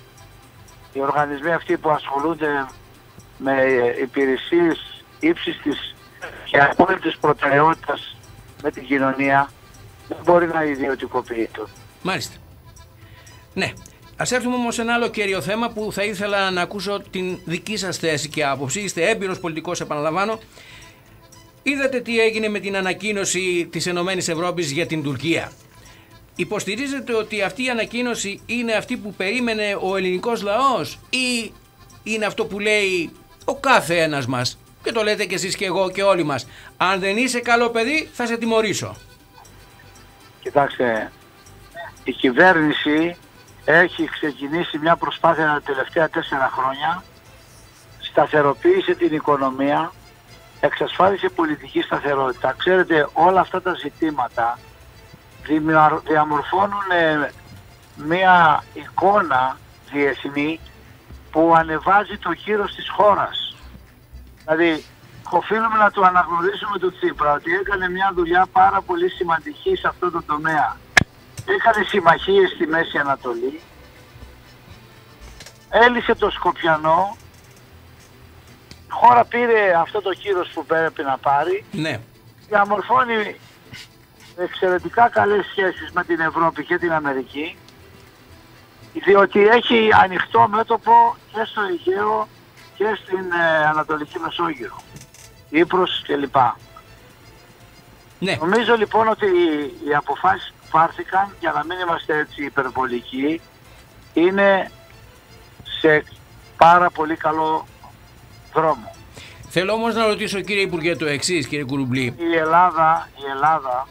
[SPEAKER 11] οι οργανισμοί αυτοί που ασχολούνται με υπηρεσίες ύψης της και απόλυτης προτεραιότητας με την κοινωνία, δεν μπορεί να ιδιωτικοποιείται.
[SPEAKER 1] Μάλιστα. Ναι. Ας έρθουμε όμως σε ένα άλλο κέριο θέμα που θα ήθελα να ακούσω την δική σας θέση και άποψη. Είστε έμπειρος πολιτικός, επαναλαμβάνω. Είδατε τι έγινε με την ανακοίνωση της Ενωμένης Ευρώπης για την Τουρκία. Υποστηρίζετε ότι αυτή η ανακοίνωση είναι αυτή που περίμενε ο ελληνικός λαός ή είναι αυτό που λέει ο κάθε ένας μας? Και το λέτε κι εσείς και εγώ και όλοι μας. Αν δεν είσαι καλό παιδί θα σε τιμωρήσω.
[SPEAKER 11] Κοιτάξτε, η κυβέρνηση έχει ξεκινήσει μια προσπάθεια τα τελευταία τέσσερα χρόνια, σταθεροποίησε την οικονομία, εξασφάλισε πολιτική σταθερότητα. Ξέρετε, όλα αυτά τα ζητήματα διαμορφώνουν μια εικόνα διεθνή που ανεβάζει το κύρος της χώρας. Δηλαδή, οφείλουμε να του αναγνωρίσουμε του Τσίπρα ότι έκανε μια δουλειά πάρα πολύ σημαντική σε αυτό το τομέα. Έκανε συμμαχίες στη Μέση Ανατολή, έλυσε το Σκοπιανό, η χώρα πήρε αυτό το κύρος που πρέπει να πάρει,
[SPEAKER 1] ναι.
[SPEAKER 11] Διαμορφώνει εξαιρετικά καλές σχέσεις με την Ευρώπη και την Αμερική, διότι έχει ανοιχτό μέτωπο και στο Αιγαίο και στην ε, Ανατολική Μεσόγειο, Ύπρος κλπ.
[SPEAKER 1] Ναι.
[SPEAKER 11] Νομίζω λοιπόν ότι οι, οι αποφάσεις που πάρθηκαν, για να μην είμαστε έτσι υπερβολικοί, είναι σε πάρα πολύ καλό δρόμο.
[SPEAKER 1] Θέλω όμως να ρωτήσω, κύριε Υπουργέ, το εξής, κύριε Κουρουμπλή.
[SPEAKER 11] Η Ελλάδα, η Ελλάδα,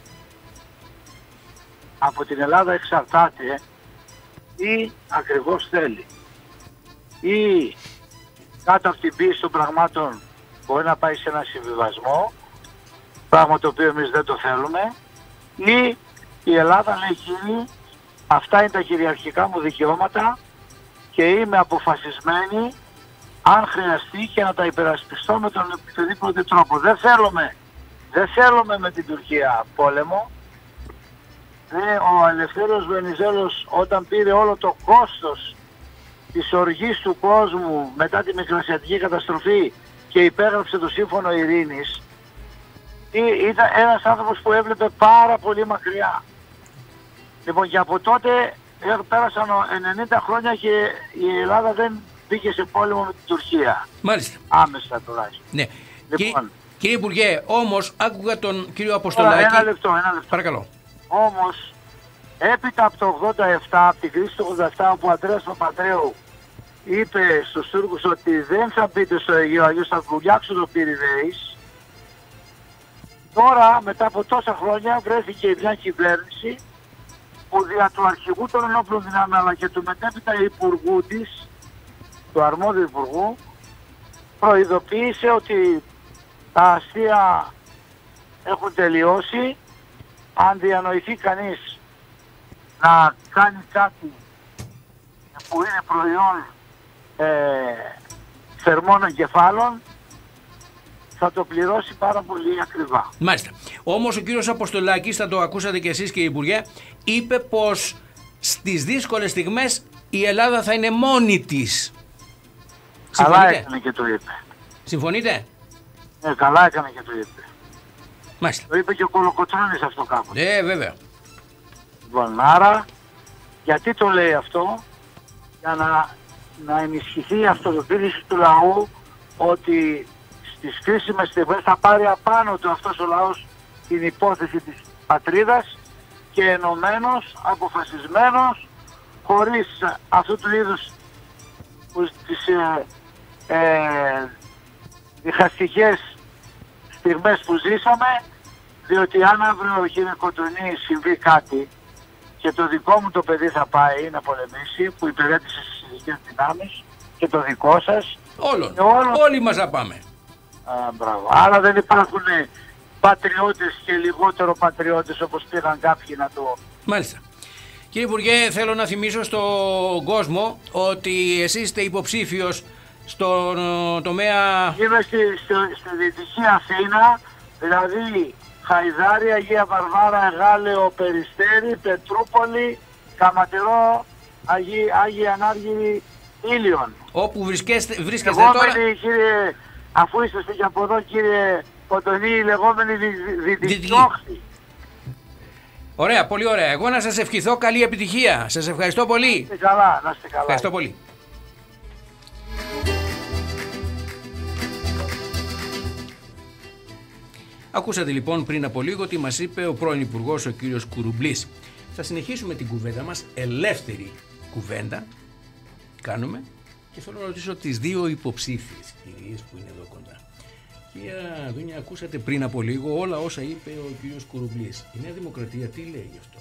[SPEAKER 11] από την Ελλάδα εξαρτάται ή ακριβώς θέλει. Ή κάτω από την πίεση των πραγμάτων μπορεί να πάει σε ένα συμβιβασμό, πράγμα το οποίο εμείς δεν το θέλουμε, ή η Ελλάδα λέει, κύριε, αυτά είναι τα κυριαρχικά μου δικαιώματα και είμαι αποφασισμένη αν χρειαστεί και να τα υπερασπιστώ με τον οποιοδήποτε τρόπο. Δεν θέλουμε, δεν θέλουμε με την Τουρκία πόλεμο. Ε, ο Ελευθέριος Βενιζέλος, όταν πήρε όλο το κόστος της οργής του κόσμου μετά τη μικρασιατική καταστροφή και υπέγραψε το Σύμφωνο Ειρήνης, ήταν ένας άνθρωπος που έβλεπε πάρα πολύ μακριά. Λοιπόν, και από τότε πέρασαν ενενήντα χρόνια και η Ελλάδα δεν μπήκε σε πόλεμο με την Τουρκία.
[SPEAKER 1] Μάλιστα.
[SPEAKER 11] Άμεσα τουλάχιστον.
[SPEAKER 1] Ναι.
[SPEAKER 11] Λοιπόν,
[SPEAKER 1] και, κύριε Υπουργέ, όμως άκουγα τον κύριο Αποστολάκη.
[SPEAKER 11] Ένα λεπτό, ένα λεπτό.
[SPEAKER 1] Παρακαλώ.
[SPEAKER 11] Όμως, έπειτα από το ογδόντα επτά, από την κρίση του ογδόντα επτά, όπου ο Αντρέας Παπανδρέου είπε στους Τούρκους ότι δεν θα μπείτε στο Αιγαίο, αλλιώς θα βουλιάξουν το Πυρηναίης, τώρα, μετά από τόσα χρόνια, βρέθηκε μια κυβέρνηση που δια του αρχηγού των ενόπλων δυνάμεων αλλά και του μετέπειτα υπουργού της, του αρμόδιου υπουργού, προειδοποίησε ότι τα αστεία έχουν τελειώσει. Αν διανοηθεί κανείς να κάνει κάτι που είναι προϊόν ε, θερμών εγκεφάλων, θα το πληρώσει πάρα πολύ ακριβά.
[SPEAKER 1] Μάλιστα. Όμως ο κύριος Αποστολάκης, θα το ακούσατε και εσείς, κύριε Υπουργέ, είπε πως στις δύσκολες στιγμές η Ελλάδα θα είναι μόνη της.
[SPEAKER 11] Καλά έκανε και το είπε.
[SPEAKER 1] Συμφωνείτε?
[SPEAKER 11] Ναι, καλά έκανε και το είπε.
[SPEAKER 1] Μάλιστα.
[SPEAKER 11] Το είπε και ο Κολοκοτρώνης αυτό κάπου.
[SPEAKER 1] Ναι, βέβαια.
[SPEAKER 11] Λοιπόν, άρα, γιατί το λέει αυτό? Για να, να ενισχυθεί η αυτοδιοίκηση του λαού ότι στις κρίσιμες στιγμές θα πάρει απάνω του αυτός ο λαός την υπόθεση της πατρίδας και ενωμένος, αποφασισμένος, χωρίς αυτού του είδους τις ε, ε, διχαστικές στιγμές που ζήσαμε, διότι αν αύριο, κύριε Κοντονή, συμβεί κάτι και το δικό μου το παιδί θα πάει να πολεμήσει, που υπηρέτησε στις ειδικές δυνάμεις, και το δικό σας.
[SPEAKER 1] Όλων.
[SPEAKER 11] Όλο...
[SPEAKER 1] Όλοι μας θα πάμε.
[SPEAKER 11] Α, μπράβο. Άρα δεν υπάρχουν πατριώτες και λιγότερο πατριώτες όπως πήγαν κάποιοι να το...
[SPEAKER 1] Μάλιστα. Κύριε Υπουργέ, θέλω να θυμίσω στον κόσμο ότι εσείς είστε υποψήφιος στον τομέα...
[SPEAKER 11] Είμαι στη, στη, στη Δυτική Αθήνα, δηλαδή Χαϊδάρη, Αγία Βαρβάρα, Εγάλεο, Περιστέρι, Πετρούπολη, Καματερό, Αγί, Άγιοι Ανάργυροι, Ήλιον.
[SPEAKER 1] Όπου βρίσκεστε, βρίσκεστε
[SPEAKER 11] τώρα...
[SPEAKER 1] τώρα...
[SPEAKER 11] Κύριε, αφού είστε και από εδώ, κύριε Κοντονή, η λεγόμενη Δυτική Όχθη.
[SPEAKER 1] Ωραία, πολύ ωραία. Εγώ να σας ευχηθώ καλή επιτυχία. Σας ευχαριστώ πολύ.
[SPEAKER 11] Να είστε καλά, να είστε καλά.
[SPEAKER 1] Ευχαριστώ πολύ. Ακούσατε λοιπόν πριν από λίγο τι μας είπε ο πρώην Υπουργός, ο κύριος Κουρουμπλής. Θα συνεχίσουμε την κουβέντα μας, ελεύθερη κουβέντα κάνουμε, και θέλω να ρωτήσω τις δύο υποψήφιες κυρίες που είναι εδώ κοντά. Κυρία Δούνια, ακούσατε πριν από λίγο όλα όσα είπε ο κύριος Κουρουμπλής. Η Νέα Δημοκρατία τι λέει γι' αυτό?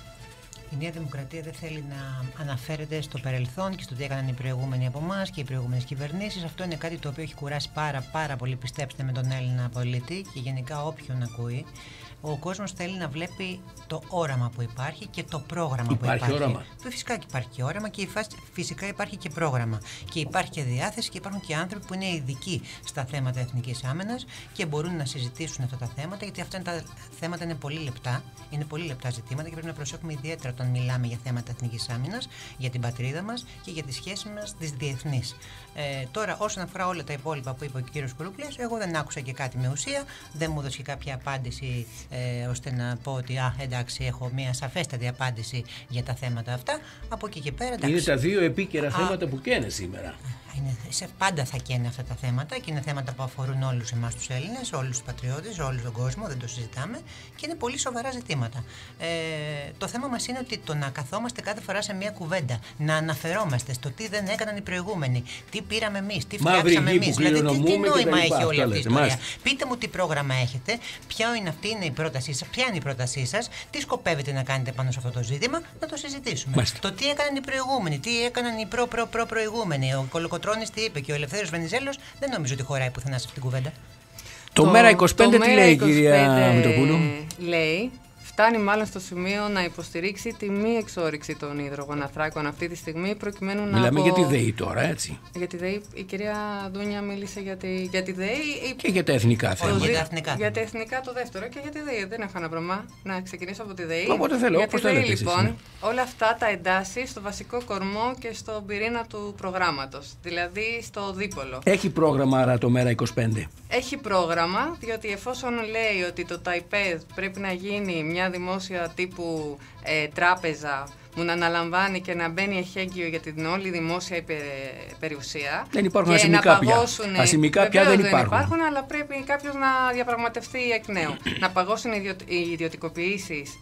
[SPEAKER 4] Η Νέα Δημοκρατία δεν θέλει να αναφέρεται στο παρελθόν και στο τι έκαναν οι προηγούμενοι από εμάς και οι προηγούμενες κυβερνήσεις. Αυτό είναι κάτι το οποίο έχει κουράσει πάρα, πάρα πολύ, πιστέψτε με, τον Έλληνα πολίτη και γενικά όποιον ακούει. Ο κόσμος θέλει να βλέπει το όραμα που υπάρχει και το πρόγραμμα
[SPEAKER 1] υπάρχει
[SPEAKER 4] που υπάρχει.
[SPEAKER 1] Όραμα.
[SPEAKER 4] Φυσικά και υπάρχει και όραμα και φυσικά υπάρχει και πρόγραμμα. Και υπάρχει και διάθεση και υπάρχουν και άνθρωποι που είναι ειδικοί στα θέματα εθνικής άμυνας και μπορούν να συζητήσουν αυτά τα θέματα, γιατί αυτά τα θέματα είναι πολύ λεπτά. Είναι πολύ λεπτά ζητήματα και πρέπει να προσέχουμε ιδιαίτερα όταν μιλάμε για θέματα εθνικής άμυνας, για την πατρίδα μας και για τις σχέσεις μας τις διεθνείς. Ε, τώρα, όσον αφορά όλα τα υπόλοιπα που είπε ο κύριος Κουρουμπλής, εγώ δεν άκουσα και κάτι με ουσία, δεν μου έδωσε κάποια απάντηση ε, ώστε να πω ότι α, εντάξει, έχω μια σαφέστατη απάντηση για τα θέματα αυτά. Από εκεί και πέρα, εντάξει.
[SPEAKER 1] Είναι τα δύο επίκαιρα α, θέματα που καίνε σήμερα.
[SPEAKER 4] Είναι, σε, πάντα θα καίνε αυτά τα θέματα και είναι θέματα που αφορούν όλους εμάς τους Έλληνες, όλους τους πατριώτες, όλο τον κόσμο, δεν το συζητάμε και είναι πολύ σοβαρά ζητήματα. Ε, το θέμα μας είναι ότι το να καθόμαστε κάθε φορά σε μια κουβέντα, να αναφερόμαστε στο τι δεν έκαναν οι προηγούμενοι, τι πήραμε εμείς, τι φτιάξαμε εμείς, δηλαδή τι, τι νόημα έχει όλη αυτή η ιστορία. Μάλιστα. Πείτε μου τι πρόγραμμα έχετε, ποια είναι αυτή είναι η πρότασή σας, ποια είναι η πρότασή σας, τι σκοπεύετε να κάνετε πάνω σε αυτό το ζήτημα, να το συζητήσουμε. Μάλιστα. Το τι έκαναν οι προηγούμενοι, τι έκαναν οι προ-προ-προ-προηγούμενοι, ο Κολοκοτρώνης τι είπε και ο Ελευθέριος Βενιζέλος, δεν νομίζω ότι χωράει πουθενά σε αυτήν την κουβέντα.
[SPEAKER 1] Το, το Μέρα είκοσι πέντε τι λέει, κυρία Μητροπούλου?
[SPEAKER 5] Λέει, φτάνει μάλλον στο σημείο να υποστηρίξει τη μη εξόρυξη των υδρογοναθράκων αυτή τη στιγμή, προκειμένου να.
[SPEAKER 1] Μιλάμε
[SPEAKER 5] απο...
[SPEAKER 1] για τη ΔΕΗ τώρα, έτσι.
[SPEAKER 5] Για τη ΔΕΗ, η κυρία Δούνια μίλησε για τη, για τη ΔΕΗ.
[SPEAKER 1] Και για τα εθνικά θέματα.
[SPEAKER 5] Για τα εθνικά, για τα εθνικά το δεύτερο και για τη ΔΕΗ. Δεν έχω ένα πρόβλημα να ξεκινήσω από τη ΔΕΗ.
[SPEAKER 1] Όποτε θέλω,
[SPEAKER 5] για
[SPEAKER 1] όπως
[SPEAKER 5] τη ΔΕΗ,
[SPEAKER 1] θέλετε
[SPEAKER 5] λοιπόν,
[SPEAKER 1] εσείς, ναι.
[SPEAKER 5] Όλα αυτά τα εντάσσει στο βασικό κορμό και στον πυρήνα του προγράμματος. Δηλαδή στο δίπολο.
[SPEAKER 1] Έχει πρόγραμμα άρα το Μέρα είκοσι πέντε?
[SPEAKER 5] Έχει πρόγραμμα, διότι εφόσον λέει ότι το ΤΑΙΠΕΔ πρέπει να γίνει μια δημόσια τύπου ε, τράπεζα που να αναλαμβάνει και να μπαίνει εχέγγυο για την όλη δημόσια υπε, περιουσία.
[SPEAKER 1] Δεν υπάρχουν ασημικά πια. Ασημικά πια δεν υπάρχουν.
[SPEAKER 5] δεν υπάρχουν, αλλά πρέπει κάποιος να διαπραγματευτεί εκ νέου. Να παγώσουν οι ιδιωτικοποιήσεις,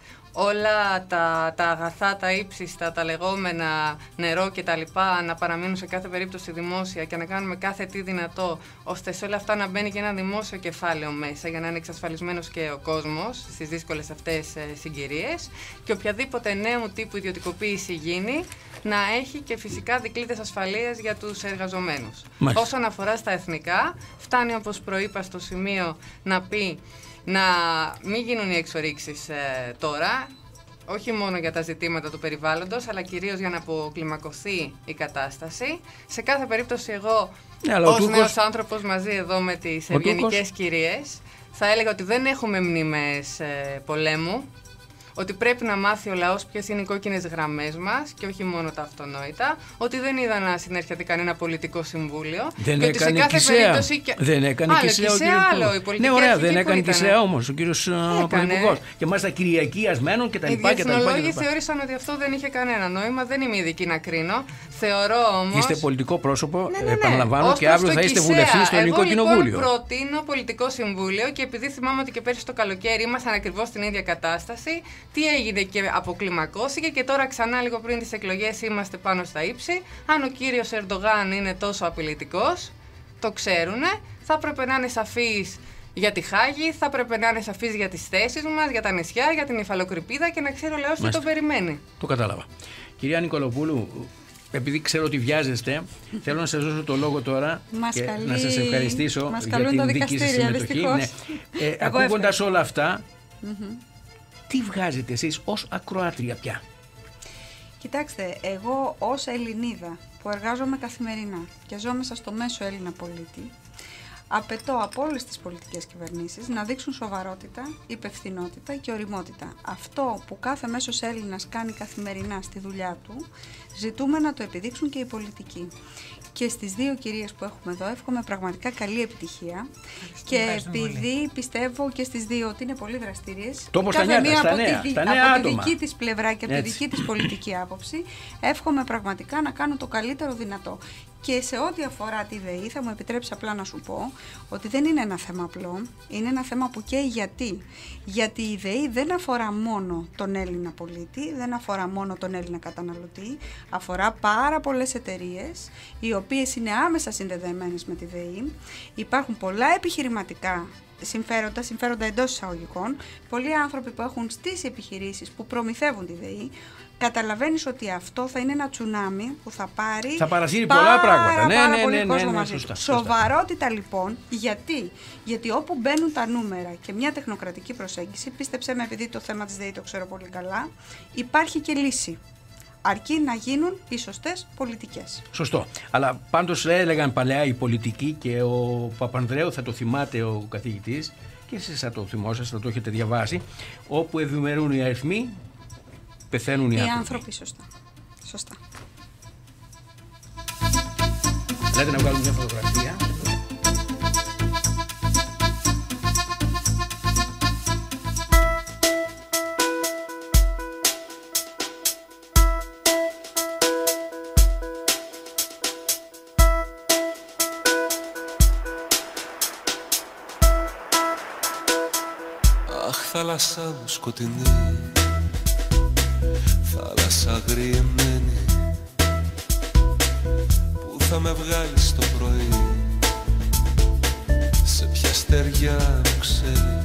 [SPEAKER 5] όλα τα, τα αγαθά, τα ύψιστα, τα λεγόμενα νερό και τα λοιπά να παραμείνουν σε κάθε περίπτωση δημόσια και να κάνουμε κάθε τι δυνατό ώστε σε όλα αυτά να μπαίνει και ένα δημόσιο κεφάλαιο μέσα για να είναι εξασφαλισμένος και ο κόσμος στις δύσκολες αυτές ε, συγκυρίες και οποιαδήποτε νέου τύπου ιδιωτικοποίηση γίνει να έχει και φυσικά δικλείδες ασφαλείας για τους εργαζομένους. Μάλιστα. Όσον αφορά στα εθνικά, φτάνει όπως προείπα στο σημείο να πει να μην γίνουν οι εξορίξεις ε, τώρα, όχι μόνο για τα ζητήματα του περιβάλλοντος, αλλά κυρίως για να αποκλιμακωθεί η κατάσταση. Σε κάθε περίπτωση εγώ, ναι, ως Τούρκος, νέος άνθρωπος μαζί εδώ με τις ευγενικές κυρίες, θα έλεγα ότι δεν έχουμε μνήμες ε, πολέμου, ότι πρέπει να μάθει ο λαός ποιες είναι οι κόκκινες γραμμές μας και όχι μόνο τα αυτονόητα, ότι δεν είδα να συνέρχεται κανένα πολιτικό συμβούλιο.
[SPEAKER 1] Δεν
[SPEAKER 5] και
[SPEAKER 1] έκανε
[SPEAKER 5] σε κάθε
[SPEAKER 1] Κισέα.
[SPEAKER 5] περίπτωση και...
[SPEAKER 1] Δεν έκανε
[SPEAKER 5] άλλο,
[SPEAKER 1] Κισέα,
[SPEAKER 5] Κισέα,
[SPEAKER 1] ο
[SPEAKER 5] άλλο, η πολιτική
[SPEAKER 1] ναι, ωραία,
[SPEAKER 5] αρχική
[SPEAKER 1] δεν έκανε Κισέα όμως ο κύριος Πρωθυπουργός. Και μάλιστα κυριακιασμένων και τα λοιπά.
[SPEAKER 5] Οι διεθνολόγοι θεώρησαν ότι αυτό δεν είχε κανένα νόημα. Δεν είμαι ειδική να κρίνω. Θεωρώ όμως.
[SPEAKER 1] Είστε πολιτικό πρόσωπο,
[SPEAKER 5] ναι, ναι, ναι.
[SPEAKER 1] επαναλαμβάνω,
[SPEAKER 5] Ως
[SPEAKER 1] και αύριο θα είστε βουλευτής στο Ελληνικό Κοινοβούλιο.
[SPEAKER 5] Εγώ λοιπόν προτείνω πολιτικό συμβούλιο και επειδή θυμάμαι ότι και πέρυσι το καλοκαίρι ήμασταν ακριβώς στην ίδια κατάσταση, τι έγινε και αποκλιμακώθηκε και τώρα ξανά λίγο πριν τις εκλογές είμαστε πάνω στα ύψη. Αν ο κύριος Ερντογάν είναι τόσο απειλητικός, το ξέρουνε, θα έπρεπε να είναι σαφής για τη Χάγη, θα έπρεπε να είναι σαφής για τις θέσεις μας, για τα νησιά, για την υφαλοκρηπίδα και να ξέρει ο λαός τι τον περιμένει.
[SPEAKER 1] Το κατάλαβα. Κυρία Νικολοπούλου, επειδή ξέρω ότι βιάζεστε, θέλω να σας δώσω το λόγο τώρα
[SPEAKER 3] μας
[SPEAKER 1] και
[SPEAKER 3] καλεί...
[SPEAKER 1] να σας ευχαριστήσω
[SPEAKER 3] μας
[SPEAKER 1] για την δική σας συμμετοχή. Ναι. Ε, ακούγοντας όλα αυτά, mm-hmm. τι βγάζετε εσείς ως ακροάτρια πια?
[SPEAKER 3] Κοιτάξτε, εγώ ως Ελληνίδα που εργάζομαι καθημερινά και ζω μέσα στο μέσο Έλληνα πολίτη, απαιτώ από όλες τις πολιτικές κυβερνήσεις να δείξουν σοβαρότητα, υπευθυνότητα και ωριμότητα. Αυτό που κάθε μέσος Έλληνας κάνει καθημερινά στη δουλειά του, ζητούμε να το επιδείξουν και οι πολιτικοί. Και στις δύο κυρίες που έχουμε εδώ εύχομαι πραγματικά καλή επιτυχία. Και επειδή πολύ. Πιστεύω και στις δύο ότι είναι πολύ δραστήριες, κάθε μία από, νέα, τη, από τη δική της πλευρά και από Έτσι. τη δική της πολιτική άποψη, εύχομαι πραγματικά να κάνουν το καλύτερο δυνατό. Και σε ό,τι αφορά τη ΔΕΗ, θα μου επιτρέψει απλά να σου πω ότι δεν είναι ένα θέμα απλό, είναι ένα θέμα που καίει γιατί. Γιατί η ΔΕΗ δεν αφορά μόνο τον Έλληνα πολίτη, δεν αφορά μόνο τον Έλληνα καταναλωτή, αφορά πάρα πολλές εταιρείες, οι οποίες είναι άμεσα συνδεδεμένες με τη ΔΕΗ. Υπάρχουν πολλά επιχειρηματικά συμφέροντα, συμφέροντα εντός εισαγωγικών, πολλοί άνθρωποι που έχουν στήσει επιχειρήσεις που προμηθεύουν τη ΔΕΗ. Καταλαβαίνεις ότι αυτό θα είναι ένα τσουνάμι που θα πάρει
[SPEAKER 1] θα παρασύρει πολλά πράγματα. Ναι,
[SPEAKER 3] πάρα
[SPEAKER 1] ναι,
[SPEAKER 3] πολύ
[SPEAKER 1] ναι,
[SPEAKER 3] κόσμο
[SPEAKER 1] ναι, ναι,
[SPEAKER 3] μαζί.
[SPEAKER 1] σωστά,
[SPEAKER 3] Σοβαρότητα λοιπόν, γιατί? Γιατί όπου μπαίνουν τα νούμερα και μια τεχνοκρατική προσέγγιση, πίστεψέ με, επειδή το θέμα της ΔΕΗ το ξέρω πολύ καλά, υπάρχει και λύση. Αρκεί να γίνουν οι σωστές πολιτικές.
[SPEAKER 1] Σωστό. Αλλά πάντως έλεγαν παλαιά οι πολιτικοί και ο Παπανδρέου, θα το θυμάται ο καθηγητής, και εσείς θα το θυμόσαστε, θα το έχετε διαβάσει, όπου ευημερούν οι αριθμοί, πεθαίνουν οι, οι άνθρωποι.
[SPEAKER 3] άνθρωποι. Σωστά. Σωστά.
[SPEAKER 1] Λέτε να βγάλουμε μια φωτογραφία.
[SPEAKER 12] Αχ, θάλασσα μου σκοτεινή, θάλασσα αγριεμένη, που θα με βγάλεις το πρωί, σε ποια στεριά μου ξέρει,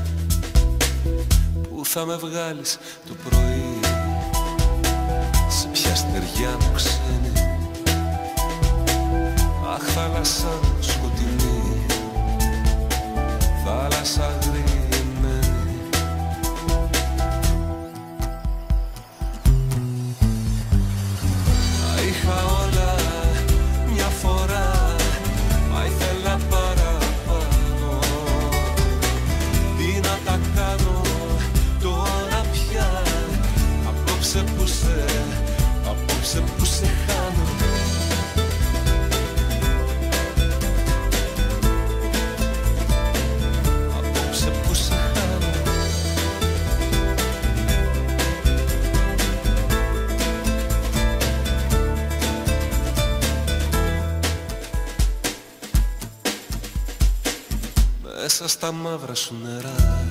[SPEAKER 12] που θα με βγάλεις το πρωί, σε ποια στεριά μου ξένη. Αχ, θάλασσα μου σκοτεινή, θάλασσα αγριεμένη, είχα όλα μια φορά, μα ήθελα παραπάνω. Τι να τα κάνω τώρα πια, απόψε που σε, απόψε που σε χάνω. Απόψε που σε χάνω. Μέσα στα μαύρα σου νερά,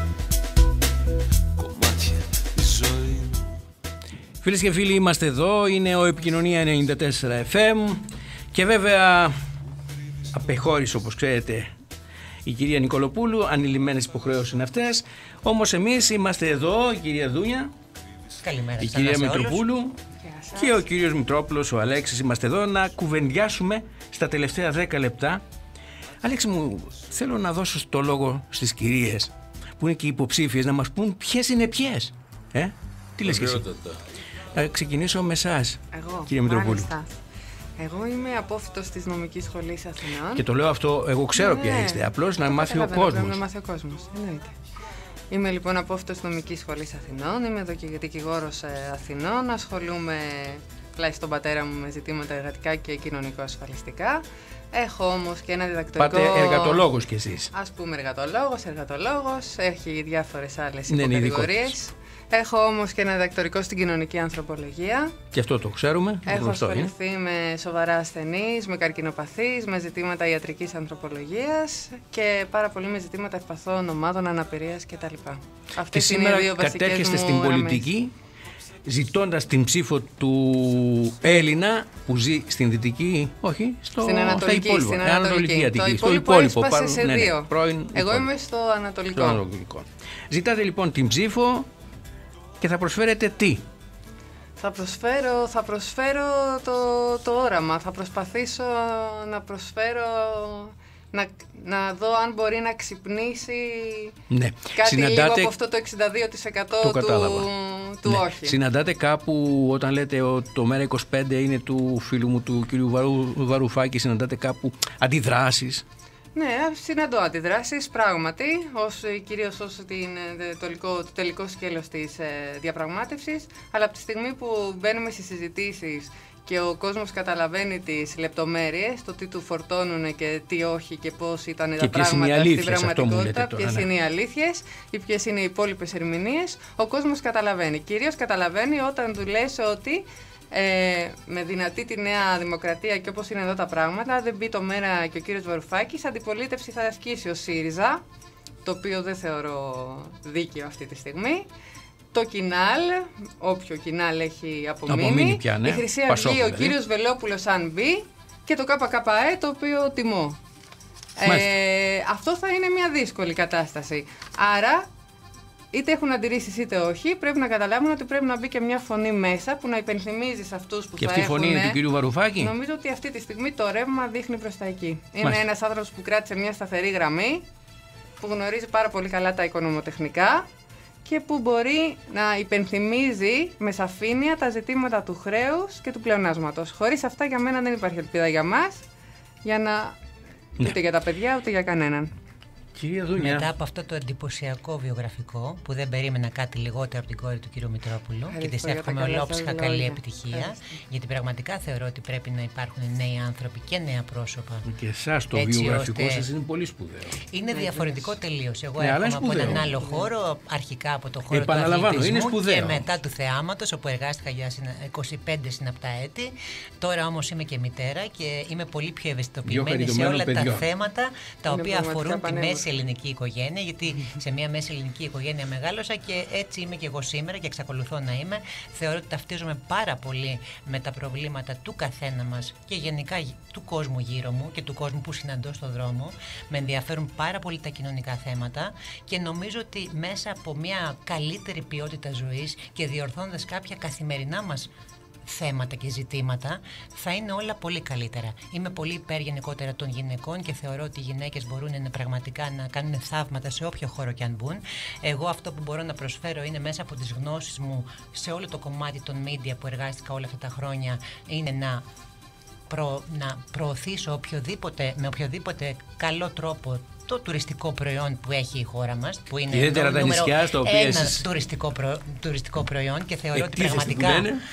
[SPEAKER 12] κομμάτια η ζωή μου.
[SPEAKER 1] Φίλες και φίλοι, είμαστε εδώ, είναι ο Επικοινωνία ενενήντα τέσσερα εφ εμ και βέβαια απεχώρησε, όπως ξέρετε, η κυρία Νικολοπούλου, ανηλυμένες υποχρεώσεις είναι αυτές, όμως εμείς είμαστε εδώ, η κυρία Δούνια,
[SPEAKER 4] καλημέρα,
[SPEAKER 1] η κυρία Μητροπούλου και ο κύριος Μητρόπουλος, ο Αλέξης, είμαστε εδώ να κουβεντιάσουμε στα τελευταία δέκα λεπτά. Αλέξη μου, θέλω να δώσω το λόγο στις κυρίες που είναι και υποψήφιες να μας πούν ποιες είναι ποιες. Ε, τι λες και εσύ? Να ξεκινήσω με εσάς,
[SPEAKER 5] εγώ,
[SPEAKER 1] κύριε Μητροπούλου.
[SPEAKER 5] Μάλιστα. Εγώ είμαι απόφοιτος της Νομικής Σχολής Αθηνών.
[SPEAKER 1] Και το λέω αυτό, εγώ ξέρω ναι, ποια είστε, απλώς να μάθει ο κόσμος.
[SPEAKER 5] Να μάθει ο κόσμος, εννοείται. Είμαι λοιπόν απόφοιτος νομικής σχολής Αθηνών, είμαι εδώ και δικηγόρος Αθηνών, ασχολούμαι πλάι στον πατέρα μου με ζητήματα εργατικά και κοινωνικο-ασφαλιστικά. Έχω όμως και ένα διδακτορικό...
[SPEAKER 1] Πάτε εργατολόγος κι εσείς.
[SPEAKER 5] Ας πούμε εργατολόγος, εργατολόγος, έχει διάφορες άλλες υποκατηγορίες. Έχω όμως και ένα διδακτορικό στην κοινωνική ανθρωπολογία.
[SPEAKER 1] Και αυτό το ξέρουμε.
[SPEAKER 5] Έχω ασχοληθεί με σοβαρά ασθενείς, με καρκινοπαθείς, με ζητήματα ιατρικής ανθρωπολογίας και πάρα πολύ με ζητήματα ευπαθών ομάδων, αναπηρίας κτλ. Αυτές
[SPEAKER 1] και
[SPEAKER 5] είναι οι δύο βασικές μου
[SPEAKER 1] σήμερα κατέρχεστε στην πολιτική, ζητώντας την ψήφο του Έλληνα που ζει στην δυτική, όχι, στο,
[SPEAKER 5] στην Ανατολική,
[SPEAKER 1] στα
[SPEAKER 5] στην Ανατολική. Το υπόλοιπο,
[SPEAKER 1] στο υπόλοιπο
[SPEAKER 5] έσπασε σε
[SPEAKER 1] ναι, ναι,
[SPEAKER 5] δύο.
[SPEAKER 1] Πρώην,
[SPEAKER 5] Εγώ
[SPEAKER 1] υπόλοιπο.
[SPEAKER 5] είμαι στο Ανατολικό.
[SPEAKER 1] στο Ανατολικό. Ζητάτε λοιπόν την ψήφο και θα προσφέρετε τι?
[SPEAKER 5] Θα προσφέρω, θα προσφέρω το, το όραμα, θα προσπαθήσω να προσφέρω, να, να δω αν μπορεί να ξυπνήσει
[SPEAKER 1] ναι.
[SPEAKER 5] κάτι
[SPEAKER 1] Συναντάτε...
[SPEAKER 5] λίγο από αυτό το εξήντα δύο τοις εκατό
[SPEAKER 1] το
[SPEAKER 5] του, του
[SPEAKER 1] ναι.
[SPEAKER 5] όχι.
[SPEAKER 1] Συναντάτε κάπου όταν λέτε ότι το Μέρα είκοσι πέντε είναι του φίλου μου του κ. Βαρου, Βαρουφάκη, συναντάτε κάπου αντιδράσεις?
[SPEAKER 5] Ναι, συναντώ αντιδράσεις, πράγματι, ως, κυρίως ως την, το, τελικό, το τελικό σκέλος της ε, διαπραγμάτευσης, αλλά από τη στιγμή που μπαίνουμε στις συζητήσεις και ο κόσμος καταλαβαίνει τις λεπτομέρειες, το τι του φορτώνουν και τι όχι και πώς ήταν
[SPEAKER 1] και
[SPEAKER 5] τα πράγματα
[SPEAKER 1] στην
[SPEAKER 5] πραγματικότητα, ποιες
[SPEAKER 1] ναι.
[SPEAKER 5] είναι οι αλήθειες ή ποιες είναι οι υπόλοιπες ερμηνείες, ο κόσμος καταλαβαίνει. Κυρίως καταλαβαίνει όταν του λες ότι Ε, με δυνατή τη Νέα Δημοκρατία και όπως είναι εδώ τα πράγματα, δεν μπει το Μέρα και ο κύριος Βαρουφάκης, αντιπολίτευση θα ασκήσει ο ΣΥΡΙΖΑ, το οποίο δεν θεωρώ δίκαιο αυτή τη στιγμή. Το Κινάλ, όποιο Κινάλ έχει απομείνει,
[SPEAKER 1] απομείνει πια, ναι.
[SPEAKER 5] η Χρυσή
[SPEAKER 1] Πασόκ,
[SPEAKER 5] Αυγή, ο
[SPEAKER 1] δηλαδή.
[SPEAKER 5] κύριος Βελόπουλος αν μπει και το ΚΚΕ, το οποίο τιμώ. Ε, αυτό θα είναι μια δύσκολη κατάσταση. Άρα είτε έχουν αντιρρήσεις είτε όχι, πρέπει να καταλάβουν ότι πρέπει να μπει και μια φωνή μέσα που να υπενθυμίζει σε αυτούς που
[SPEAKER 1] και
[SPEAKER 5] θα
[SPEAKER 1] αυτή η
[SPEAKER 5] έχουν.
[SPEAKER 1] φωνή είναι του κυρίου Βαρουφάκη.
[SPEAKER 5] Νομίζω ότι αυτή τη στιγμή το ρεύμα δείχνει προς τα εκεί. Είναι
[SPEAKER 1] Μάλιστα.
[SPEAKER 5] ένας άνθρωπος που κράτησε μια σταθερή γραμμή, που γνωρίζει πάρα πολύ καλά τα οικονομοτεχνικά και που μπορεί να υπενθυμίζει με σαφήνεια τα ζητήματα του χρέους και του πλεονάσματος. Χωρίς αυτά για μένα δεν υπάρχει ελπίδα για μας, για να...
[SPEAKER 1] Ναι.
[SPEAKER 5] ούτε για τα παιδιά ούτε για κανέναν.
[SPEAKER 1] Κυρία Δούνια.
[SPEAKER 4] Μετά από αυτό το εντυπωσιακό βιογραφικό που δεν περίμενα κάτι λιγότερο από την κόρη του κ. Μητρόπουλου και της εύχομαι ολόψυχα καλή επιτυχία, Ευχαριστώ. Γιατί πραγματικά θεωρώ ότι πρέπει να υπάρχουν νέοι άνθρωποι και νέα πρόσωπα.
[SPEAKER 1] Και εσάς το βιογραφικό ώστε... σας είναι πολύ σπουδαίο.
[SPEAKER 4] Είναι διαφορετικό τελείως. Εγώ
[SPEAKER 1] ναι,
[SPEAKER 4] έρχομαι από έναν άλλο χώρο, αρχικά από το χώρο του αθλητισμού και μετά του θεάματος, όπου εργάστηκα για είκοσι πέντε συναπτά έτη. Τώρα όμως είμαι και μητέρα και είμαι πολύ πιο ευαισθητοποιημένη σε όλα τα θέματα τα οποία αφορούν τη μέση ελληνική οικογένεια, γιατί σε μια μέση ελληνική οικογένεια μεγάλωσα και έτσι είμαι και εγώ σήμερα και εξακολουθώ να είμαι. Θεωρώ ότι ταυτίζομαι πάρα πολύ με τα προβλήματα του καθένα μας και γενικά του κόσμου γύρω μου και του κόσμου που συναντώ στον δρόμο. Με ενδιαφέρουν πάρα πολύ τα κοινωνικά θέματα και νομίζω ότι μέσα από μια καλύτερη ποιότητα ζωής και διορθώνοντας κάποια καθημερινά μας θέματα και ζητήματα, θα είναι όλα πολύ καλύτερα. Είμαι πολύ υπέρ γενικότερα των γυναικών και θεωρώ ότι οι γυναίκες μπορούν να πραγματικά να κάνουν θαύματα σε όποιο χώρο και αν μπουν. Εγώ αυτό που μπορώ να προσφέρω είναι μέσα από τις γνώσεις μου σε όλο το κομμάτι των media που εργάστηκα όλα αυτά τα χρόνια, είναι να, προ, να προωθήσω οποιοδήποτε, με οποιοδήποτε καλό τρόπο το τουριστικό προϊόν που έχει η χώρα μας, που είναι
[SPEAKER 1] ιδιαίτερα τα νησιά, στο οποίο
[SPEAKER 4] ένα
[SPEAKER 1] εσείς...
[SPEAKER 4] τουριστικό, προ, τουριστικό προϊόν και θεωρώ ότι πραγματικά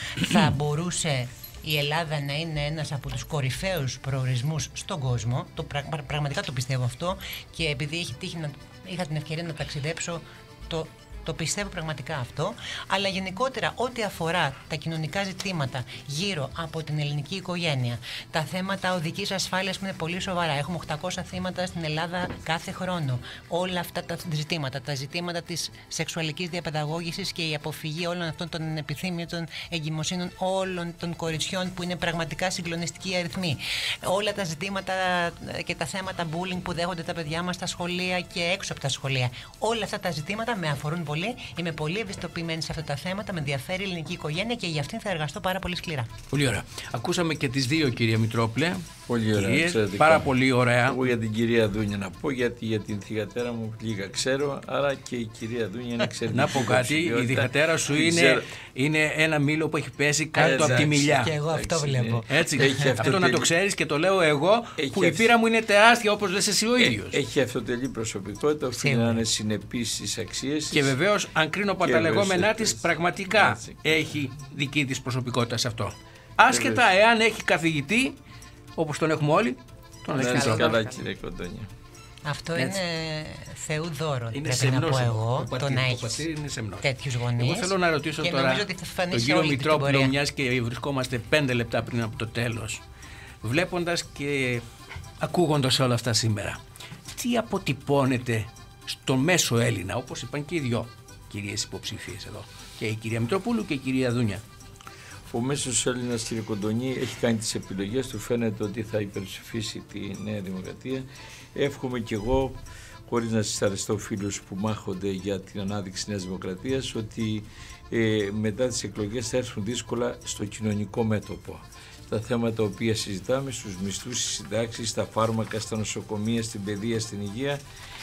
[SPEAKER 4] θα μπορούσε η Ελλάδα να είναι ένας από τους κορυφαίους προορισμούς στον κόσμο. Το, πραγματικά το πιστεύω αυτό και επειδή έχει τύχει να, είχα την ευκαιρία να ταξιδέψω, το Το πιστεύω πραγματικά αυτό, αλλά γενικότερα ό,τι αφορά τα κοινωνικά ζητήματα γύρω από την ελληνική οικογένεια, τα θέματα οδικής ασφάλειας που είναι πολύ σοβαρά, έχουμε οκτακόσια θύματα στην Ελλάδα κάθε χρόνο, όλα αυτά τα ζητήματα, τα ζητήματα της σεξουαλικής διαπαιδαγώγησης και η αποφυγή όλων αυτών των επιθύμητων εγκυμοσύνων όλων των κοριτσιών που είναι πραγματικά συγκλονιστικοί αριθμοί, όλα τα ζητήματα και τα θέματα bullying που δέχονται τα παιδιά μας στα σχολεία και έξω από τα σχολεία, όλα αυτά τα ζητήματα με αφορούν πολύ. Είμαι πολύ ευαισθητοποιημένη σε αυτά τα θέματα. Με ενδιαφέρει η ελληνική οικογένεια και για αυτήν θα εργαστώ πάρα πολύ σκληρά.
[SPEAKER 1] Πολύ ωραία. Ακούσαμε και τις δύο, κυρία Μητρόπουλε.
[SPEAKER 2] Πολύ ωραία.
[SPEAKER 1] Κυρίες,
[SPEAKER 2] εξαιρετικά.
[SPEAKER 1] πάρα πολύ ωραία.
[SPEAKER 2] Εγώ για την κυρία Δούνια να πω, γιατί για την θυγατέρα μου λίγα ξέρω, άρα και η κυρία Δούνια είναι εξαιρετική.
[SPEAKER 1] Να πω κάτι, η θυγατέρα σου είναι,
[SPEAKER 2] ξέρω.
[SPEAKER 1] είναι ένα μήλο που έχει πέσει κάτω από τη μιλιά.
[SPEAKER 4] Και εγώ αυτό βλέπω.
[SPEAKER 1] Έτσι,
[SPEAKER 2] Έχει
[SPEAKER 1] αυτό
[SPEAKER 2] αυτοτελή...
[SPEAKER 1] να το ξέρεις και το λέω εγώ,
[SPEAKER 2] έχει
[SPEAKER 1] που η
[SPEAKER 2] αυ...
[SPEAKER 1] πείρα μου είναι τεράστια, όπως λες εσύ ο ίδιος.
[SPEAKER 2] Έχει αυτοτελή προσωπικότητα, οφείλει να είναι συνεπής στις αξίες της.
[SPEAKER 1] Και βεβαίως, αν κρίνω από
[SPEAKER 2] και
[SPEAKER 1] τα λεγόμενά
[SPEAKER 2] βέβαια,
[SPEAKER 1] της, πραγματικά
[SPEAKER 2] έτσι.
[SPEAKER 1] έχει δική της προσωπικότητα σε αυτό. Άσχετα εάν έχει καθηγητή, όπως τον έχουμε όλοι, τον
[SPEAKER 2] έχει
[SPEAKER 1] καθηγητή.
[SPEAKER 2] καλά, κύριε Κοντόνια.
[SPEAKER 4] Αυτό
[SPEAKER 1] Έτσι.
[SPEAKER 4] είναι Θεού δώρο.
[SPEAKER 1] Είναι
[SPEAKER 4] πρέπει
[SPEAKER 1] σεμνός,
[SPEAKER 4] να πω
[SPEAKER 1] ο
[SPEAKER 4] εγώ.
[SPEAKER 1] πατήρ-
[SPEAKER 4] Το να
[SPEAKER 1] ο
[SPEAKER 4] έχεις
[SPEAKER 1] πατήρ είναι σεμνός.
[SPEAKER 4] τέτοιους γονείς.
[SPEAKER 1] Εγώ θέλω να ρωτήσω
[SPEAKER 4] και
[SPEAKER 1] τώρα
[SPEAKER 4] νομίζω ότι θα φανεί
[SPEAKER 1] τον
[SPEAKER 4] σε
[SPEAKER 1] κύριο
[SPEAKER 4] όλη την
[SPEAKER 1] Μητρόπουλο,
[SPEAKER 4] πορεία.
[SPEAKER 1] μιας και βρισκόμαστε πέντε λεπτά πριν από το τέλος, βλέποντας και ακούγοντας όλα αυτά σήμερα, τι αποτυπώνεται στο μέσο Έλληνα, όπως είπαν και οι δυο κυρίες υποψηφίες εδώ, και η κυρία Μητροπούλου και η κυρία Δούνια.
[SPEAKER 2] Ο μέσος Έλληνας, κύριε Κοντονή, έχει κάνει τις επιλογές του. Φαίνεται ότι θα υπερψηφίσει τη Νέα Δημοκρατία. Εύχομαι κι εγώ, χωρίς να συσσαρεστώ φίλους που μάχονται για την ανάδειξη Νέας Δημοκρατίας, ότι ε, μετά τις εκλογές θα έρθουν δύσκολα στο κοινωνικό μέτωπο. Τα θέματα τα οποία συζητάμε, στους μισθούς, στις συντάξεις, στα φάρμακα, στα νοσοκομεία, στην παιδεία, στην υγεία,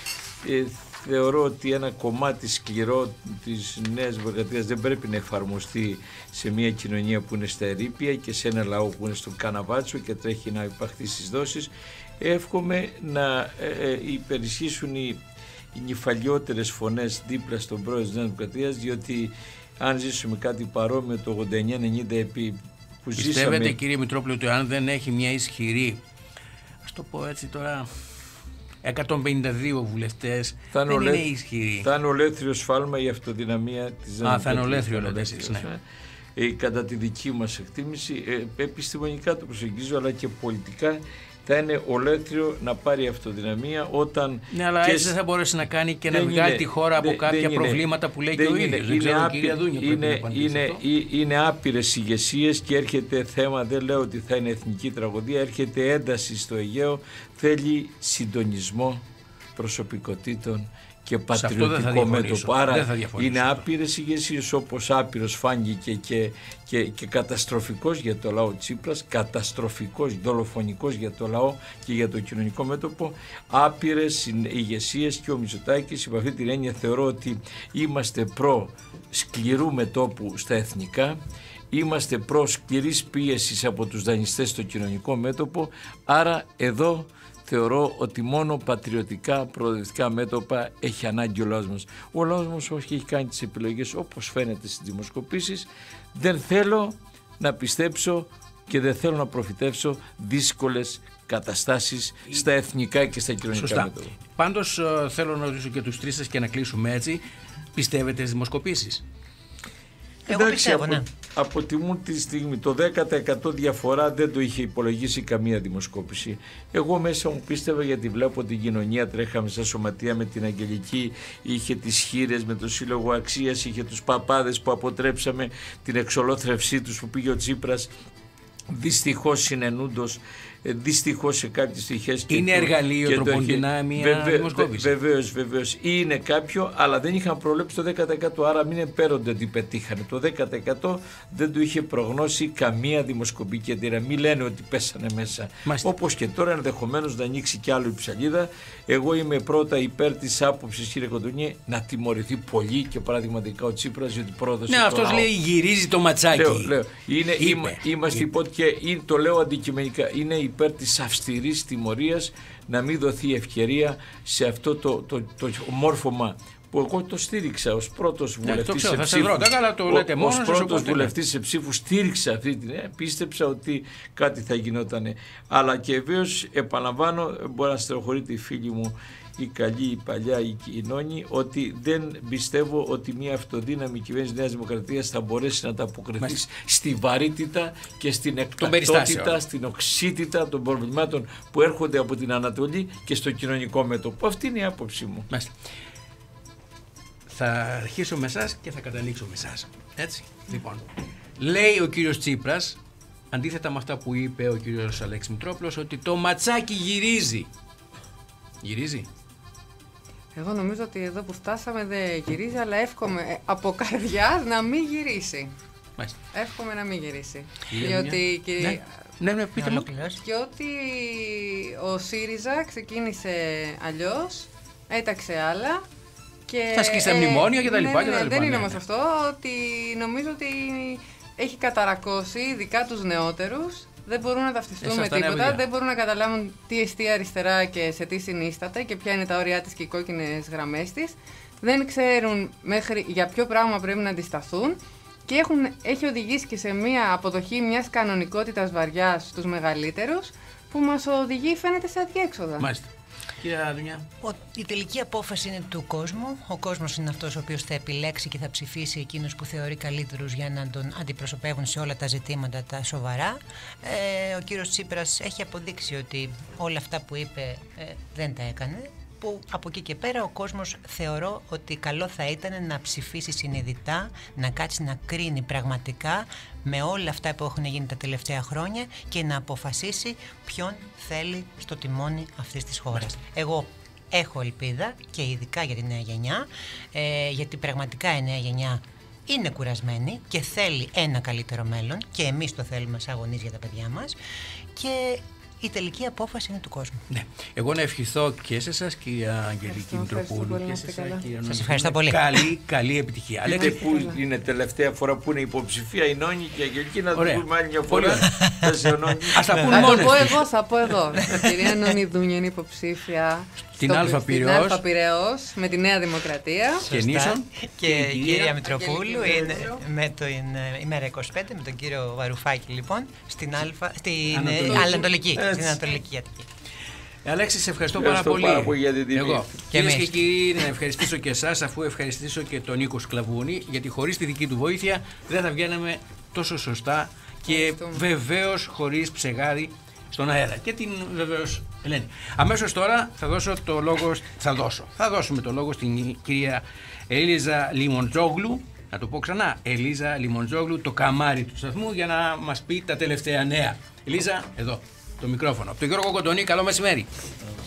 [SPEAKER 2] ε, θεωρώ ότι ένα κομμάτι σκληρό της Νέας Δημοκρατίας δεν πρέπει να εφαρμοστεί σε μια κοινωνία που είναι στα ερείπια και σε ένα λαό που είναι στο καναβάτσο και τρέχει να υπαχθεί στις δόσεις. Εύχομαι να ε, ε, υπερισχύσουν οι, οι νυφαλιότερες φωνές δίπλα στον πρόεδρο της Νέας Δημοκρατίας, διότι αν ζήσουμε κάτι παρόμοιο το ογδόντα εννιά ενενήντα επί που
[SPEAKER 1] Πιστεύετε,
[SPEAKER 2] ζήσαμε...
[SPEAKER 1] κύριε Μητρόπουλο, ότι αν δεν έχει μια ισχυρή, ας το πω έτσι τώρα, εκατόν πενήντα δύο βουλευτές,
[SPEAKER 2] θα
[SPEAKER 1] δεν
[SPEAKER 2] ολέ...
[SPEAKER 1] είναι ισχυρή.
[SPEAKER 2] Θα είναι ολέθριο σφάλμα η αυτοδυναμία της Νέας
[SPEAKER 1] Α, θα είναι
[SPEAKER 2] Δημοκρατίας.
[SPEAKER 1] ολέθριο, λέτε εσείς, ναι.
[SPEAKER 2] Ε, κατά τη δική μας εκτίμηση, ε, επιστημονικά το προσεγγίζω, αλλά και πολιτικά, θα είναι ολέθριο να πάρει αυτοδυναμία όταν...
[SPEAKER 1] Ναι, αλλά
[SPEAKER 2] και...
[SPEAKER 1] έτσι δεν θα μπορέσει να κάνει και να
[SPEAKER 2] δεν
[SPEAKER 1] βγάλει
[SPEAKER 2] είναι,
[SPEAKER 1] τη χώρα από
[SPEAKER 2] δεν,
[SPEAKER 1] κάποια
[SPEAKER 2] δεν
[SPEAKER 1] προβλήματα που λέει και ο ίδιος. Δεν ξέρω,
[SPEAKER 2] άπειρ,
[SPEAKER 1] κυρία Δούνια, πρέπει
[SPEAKER 2] είναι,
[SPEAKER 1] να απαντήσει
[SPEAKER 2] είναι,
[SPEAKER 1] αυτό.
[SPEAKER 2] είναι άπειρες ηγεσίες και έρχεται θέμα, δεν λέω ότι θα είναι εθνική τραγωδία, έρχεται ένταση στο Αιγαίο, θέλει συντονισμό προσωπικότητων και πατριωτικό μέτωπο. Άρα είναι άπειρες ηγεσίες, όπως άπειρος φάνηκε και, και, και καταστροφικός για το λαό Τσίπρας, καταστροφικός, δολοφονικός για το λαό και για το κοινωνικό μέτωπο, άπειρες ηγεσίες και ο Μητσοτάκης. Υπ' αυτή την έννοια θεωρώ ότι είμαστε προ σκληρού μετώπου στα εθνικά, είμαστε προ σκληρής πίεσης από τους δανειστές στο κοινωνικό μέτωπο, άρα εδώ θεωρώ ότι μόνο πατριωτικά, προοδευτικά μέτωπα έχει ανάγκη ο λαός μας. Ο λαός μας όχι έχει κάνει τις επιλογές όπως φαίνεται στις δημοσκοπήσεις. Δεν θέλω να πιστέψω και δεν θέλω να προφητεύσω δύσκολες καταστάσεις στα εθνικά και στα κοινωνικά
[SPEAKER 1] Σωστά.
[SPEAKER 2] μέτωπα.
[SPEAKER 1] Πάντως ε, θέλω να ρωτήσω και τους τρεις σας και να κλείσουμε έτσι. Πιστεύετε στις δημοσκοπήσεις?
[SPEAKER 4] Εγώ
[SPEAKER 2] Εντάξει,
[SPEAKER 4] πιστεύω,
[SPEAKER 2] από,
[SPEAKER 4] ναι.
[SPEAKER 2] αποτιμούν τη στιγμή το δέκα τοις εκατό διαφορά δεν το είχε υπολογίσει καμία δημοσκόπηση. Εγώ μέσα μου πίστευα, γιατί βλέπω την κοινωνία, τρέχαμε στα σωματεία με την Αγγελική, είχε τις χήρες με το Σύλλογο Αξίας, είχε τους παπάδες που αποτρέψαμε την εξολόθρευσή τους που πήγε ο Τσίπρας, δυστυχώς συνενούντος, δυστυχώς σε κάποιες στοιχές.
[SPEAKER 1] Είναι
[SPEAKER 2] και
[SPEAKER 1] εργαλείο τροποντινά μια
[SPEAKER 2] Βεβαίως,
[SPEAKER 1] δημοσκόπηση.
[SPEAKER 2] Βεβαίως, βεβαίως. Είναι κάποιο, αλλά δεν είχαν προβλέψει το δέκα τοις εκατό. Άρα μην επέρονται ότι πετύχανε. Το δέκα τοις εκατό δεν το είχε προγνώσει καμία δημοσκοπική εταιρεία. Μην λένε ότι πέσανε μέσα.
[SPEAKER 1] Μάλιστα.
[SPEAKER 2] Όπως και τώρα ενδεχομένως να ανοίξει κι άλλο η ψαλίδα. Εγώ είμαι πρώτα υπέρ της άποψης, κύριε Κοντονιέ, να τιμωρηθεί πολύ και παραδειγματικά ο Τσίπρας, γιατί πρόδωσε.
[SPEAKER 1] Ναι, αυτός λέει γυρίζει το ματσάκι.
[SPEAKER 2] Λέω, λέω. Είναι,
[SPEAKER 1] Είπε.
[SPEAKER 2] είμα, είμαστε υπό και είναι, το λέω αντικειμενικά, είναι υπέρ της αυστηρής τιμωρίας, να μην δοθεί ευκαιρία σε αυτό το, το, το, το μόρφωμα που εγώ το στήριξα ως πρώτος
[SPEAKER 1] Ναι,
[SPEAKER 2] βουλευτής
[SPEAKER 1] ξέρω,
[SPEAKER 2] σε
[SPEAKER 1] θα σας
[SPEAKER 2] ψήφους.
[SPEAKER 1] ρώτα, καλά, το λέτε μόνος
[SPEAKER 2] Ως
[SPEAKER 1] σας,
[SPEAKER 2] πρώτος
[SPEAKER 1] οπότε,
[SPEAKER 2] βουλευτής σε ψήφους στήριξα αυτή την ε, πίστεψα ότι κάτι θα γινότανε. Αλλά και βέβαιως επαναλαμβάνω, μπορεί να στενοχωρείται η φίλη μου η καλή, η παλιά, η κοινωνία, ότι δεν πιστεύω ότι μια αυτοδύναμη κυβέρνηση Νέας Δημοκρατίας θα μπορέσει να τα αποκριθεί στη βαρύτητα και στην εκτακτότητα, στην οξύτητα των προβλημάτων που έρχονται από την Ανατολή και στο κοινωνικό μέτωπο. Αυτή είναι η άποψή μου.
[SPEAKER 1] Μάλιστα. Θα αρχίσω με εσάς και θα καταλήξω με εσάς. Έτσι. Λοιπόν, λέει ο κύριος Τσίπρας, αντίθετα με αυτά που είπε ο κύριος Αλέξης Μητρόπουλος, ότι το ματσάκι γυρίζει. Γυρίζει.
[SPEAKER 5] Εγώ νομίζω ότι εδώ που φτάσαμε δεν γυρίζει, αλλά εύχομαι από καρδιάς να μην γυρίσει.
[SPEAKER 1] Μάλιστα.
[SPEAKER 5] Εύχομαι να μην γυρίσει.
[SPEAKER 1] Διότι,
[SPEAKER 5] Διότι και...
[SPEAKER 1] ναι. Ναι, ναι, πείτε μου.
[SPEAKER 5] Και ότι ο ΣΥΡΙΖΑ ξεκίνησε αλλιώς, έταξε άλλα. Και,
[SPEAKER 1] θα σκίσει τα μνημόνια και τα λοιπά.
[SPEAKER 5] Ναι, ναι,
[SPEAKER 1] και τα λοιπά,
[SPEAKER 5] δεν είναι
[SPEAKER 1] ναι,
[SPEAKER 5] όμως
[SPEAKER 1] ναι.
[SPEAKER 5] αυτό, ότι νομίζω ότι έχει καταρακώσει ειδικά τους νεότερους. Δεν μπορούν να ταυτιστούν
[SPEAKER 1] Εσάς
[SPEAKER 5] με
[SPEAKER 1] τα νέα
[SPEAKER 5] τίποτα,
[SPEAKER 1] παιδιά.
[SPEAKER 5] δεν μπορούν να καταλάβουν τι εστί αριστερά και σε τι συνίσταται και ποια είναι τα όρια της και οι κόκκινες γραμμές της. Δεν ξέρουν μέχρι για ποιο πράγμα πρέπει να αντισταθούν και έχουν, έχει οδηγήσει και σε μια αποδοχή μιας κανονικότητας βαριάς στους μεγαλύτερους που μας οδηγεί φαίνεται σε αδιέξοδα.
[SPEAKER 1] Μάλιστα. Κύριε Δουνιά.
[SPEAKER 4] Η τελική απόφαση είναι του κόσμου. Ο κόσμος είναι αυτός ο οποίος θα επιλέξει και θα ψηφίσει εκείνους που θεωρεί καλύτερους για να τον αντιπροσωπεύουν σε όλα τα ζητήματα τα σοβαρά. Ε, ο κύριος Τσίπρας έχει αποδείξει ότι όλα αυτά που είπε ε, δεν τα έκανε. Που από εκεί και πέρα ο κόσμος θεωρώ ότι καλό θα ήταν να ψηφίσει συνειδητά, να κάτσει να κρίνει πραγματικά με όλα αυτά που έχουν γίνει τα τελευταία χρόνια και να αποφασίσει ποιον θέλει στο τιμόνι αυτής της χώρας. Εγώ έχω ελπίδα και ειδικά για τη νέα γενιά, ε, γιατί πραγματικά η νέα γενιά είναι κουρασμένη και θέλει ένα καλύτερο μέλλον και εμείς το θέλουμε σαν γονείς για τα παιδιά μας και η τελική απόφαση είναι του κόσμου.
[SPEAKER 1] Ναι. Εγώ να ευχηθώ και σε εσάς, κυρία Αγγελική Μητροπούλου, και σε εσάς, κύριε Νόνη.
[SPEAKER 4] Σας ευχαριστώ πολύ.
[SPEAKER 1] Καλή, καλή επιτυχία.
[SPEAKER 2] Λέτε που είναι τελευταία φορά που είναι υποψηφία η Νόνη και η Αγγελική, να το πούμε άλλη μια φορά.
[SPEAKER 1] Ας τα πούν
[SPEAKER 5] Θα το
[SPEAKER 1] μόνες
[SPEAKER 5] πω
[SPEAKER 1] τους.
[SPEAKER 5] εγώ, θα πω εδώ. Η κυρία Νόνη Δούνια είναι υποψήφια
[SPEAKER 1] Στην
[SPEAKER 5] στο-
[SPEAKER 1] Αλφα
[SPEAKER 5] στην
[SPEAKER 1] Πειραιώς.
[SPEAKER 5] Αλφα Πειραιώς με τη Νέα Δημοκρατία.
[SPEAKER 1] Και Νίσον.
[SPEAKER 4] Και η κυρία Μητροπούλου
[SPEAKER 5] Αγγελική
[SPEAKER 4] είναι
[SPEAKER 5] Μητροπούλου.
[SPEAKER 4] με την ε, ημέρα είκοσι πέντε με τον κύριο Βαρουφάκη λοιπόν στην Αλφα, στην
[SPEAKER 1] Ανατολική.
[SPEAKER 4] ε, Ανατολική,
[SPEAKER 1] Έτσι.
[SPEAKER 4] στην Ανατολική Αττική.
[SPEAKER 1] Αλέξη, σε ευχαριστώ,
[SPEAKER 2] Ευχαριστώ
[SPEAKER 1] πάρα,
[SPEAKER 2] πάρα
[SPEAKER 1] πολύ.
[SPEAKER 2] πολύ για την τιμή.
[SPEAKER 1] Εγώ.
[SPEAKER 4] Και
[SPEAKER 1] Κυρίες και
[SPEAKER 4] εμείς.
[SPEAKER 1] κύριοι, να ευχαριστήσω και εσάς, αφού ευχαριστήσω και τον Νίκο Σκλαβούνη, γιατί χωρίς τη δική του βοήθεια δεν θα βγαίναμε τόσο σωστά και βεβαίως χωρίς ψεγάδι στον αέρα. Και την βεβαίως Ελένη. Αμέσως τώρα θα δώσω το λόγο, θα δώσω, θα δώσουμε το λόγο στην κυρία Ελίζα Λιμοντζόγλου. Να το πω ξανά, Ελίζα Λιμοντζόγλου, το καμάρι του σταθμού, για να μας πει τα τελευταία νέα. Ελίζα, εδώ, το μικρόφωνο. Από τον Γιώργο Κοντονή, καλό μεσημέρι.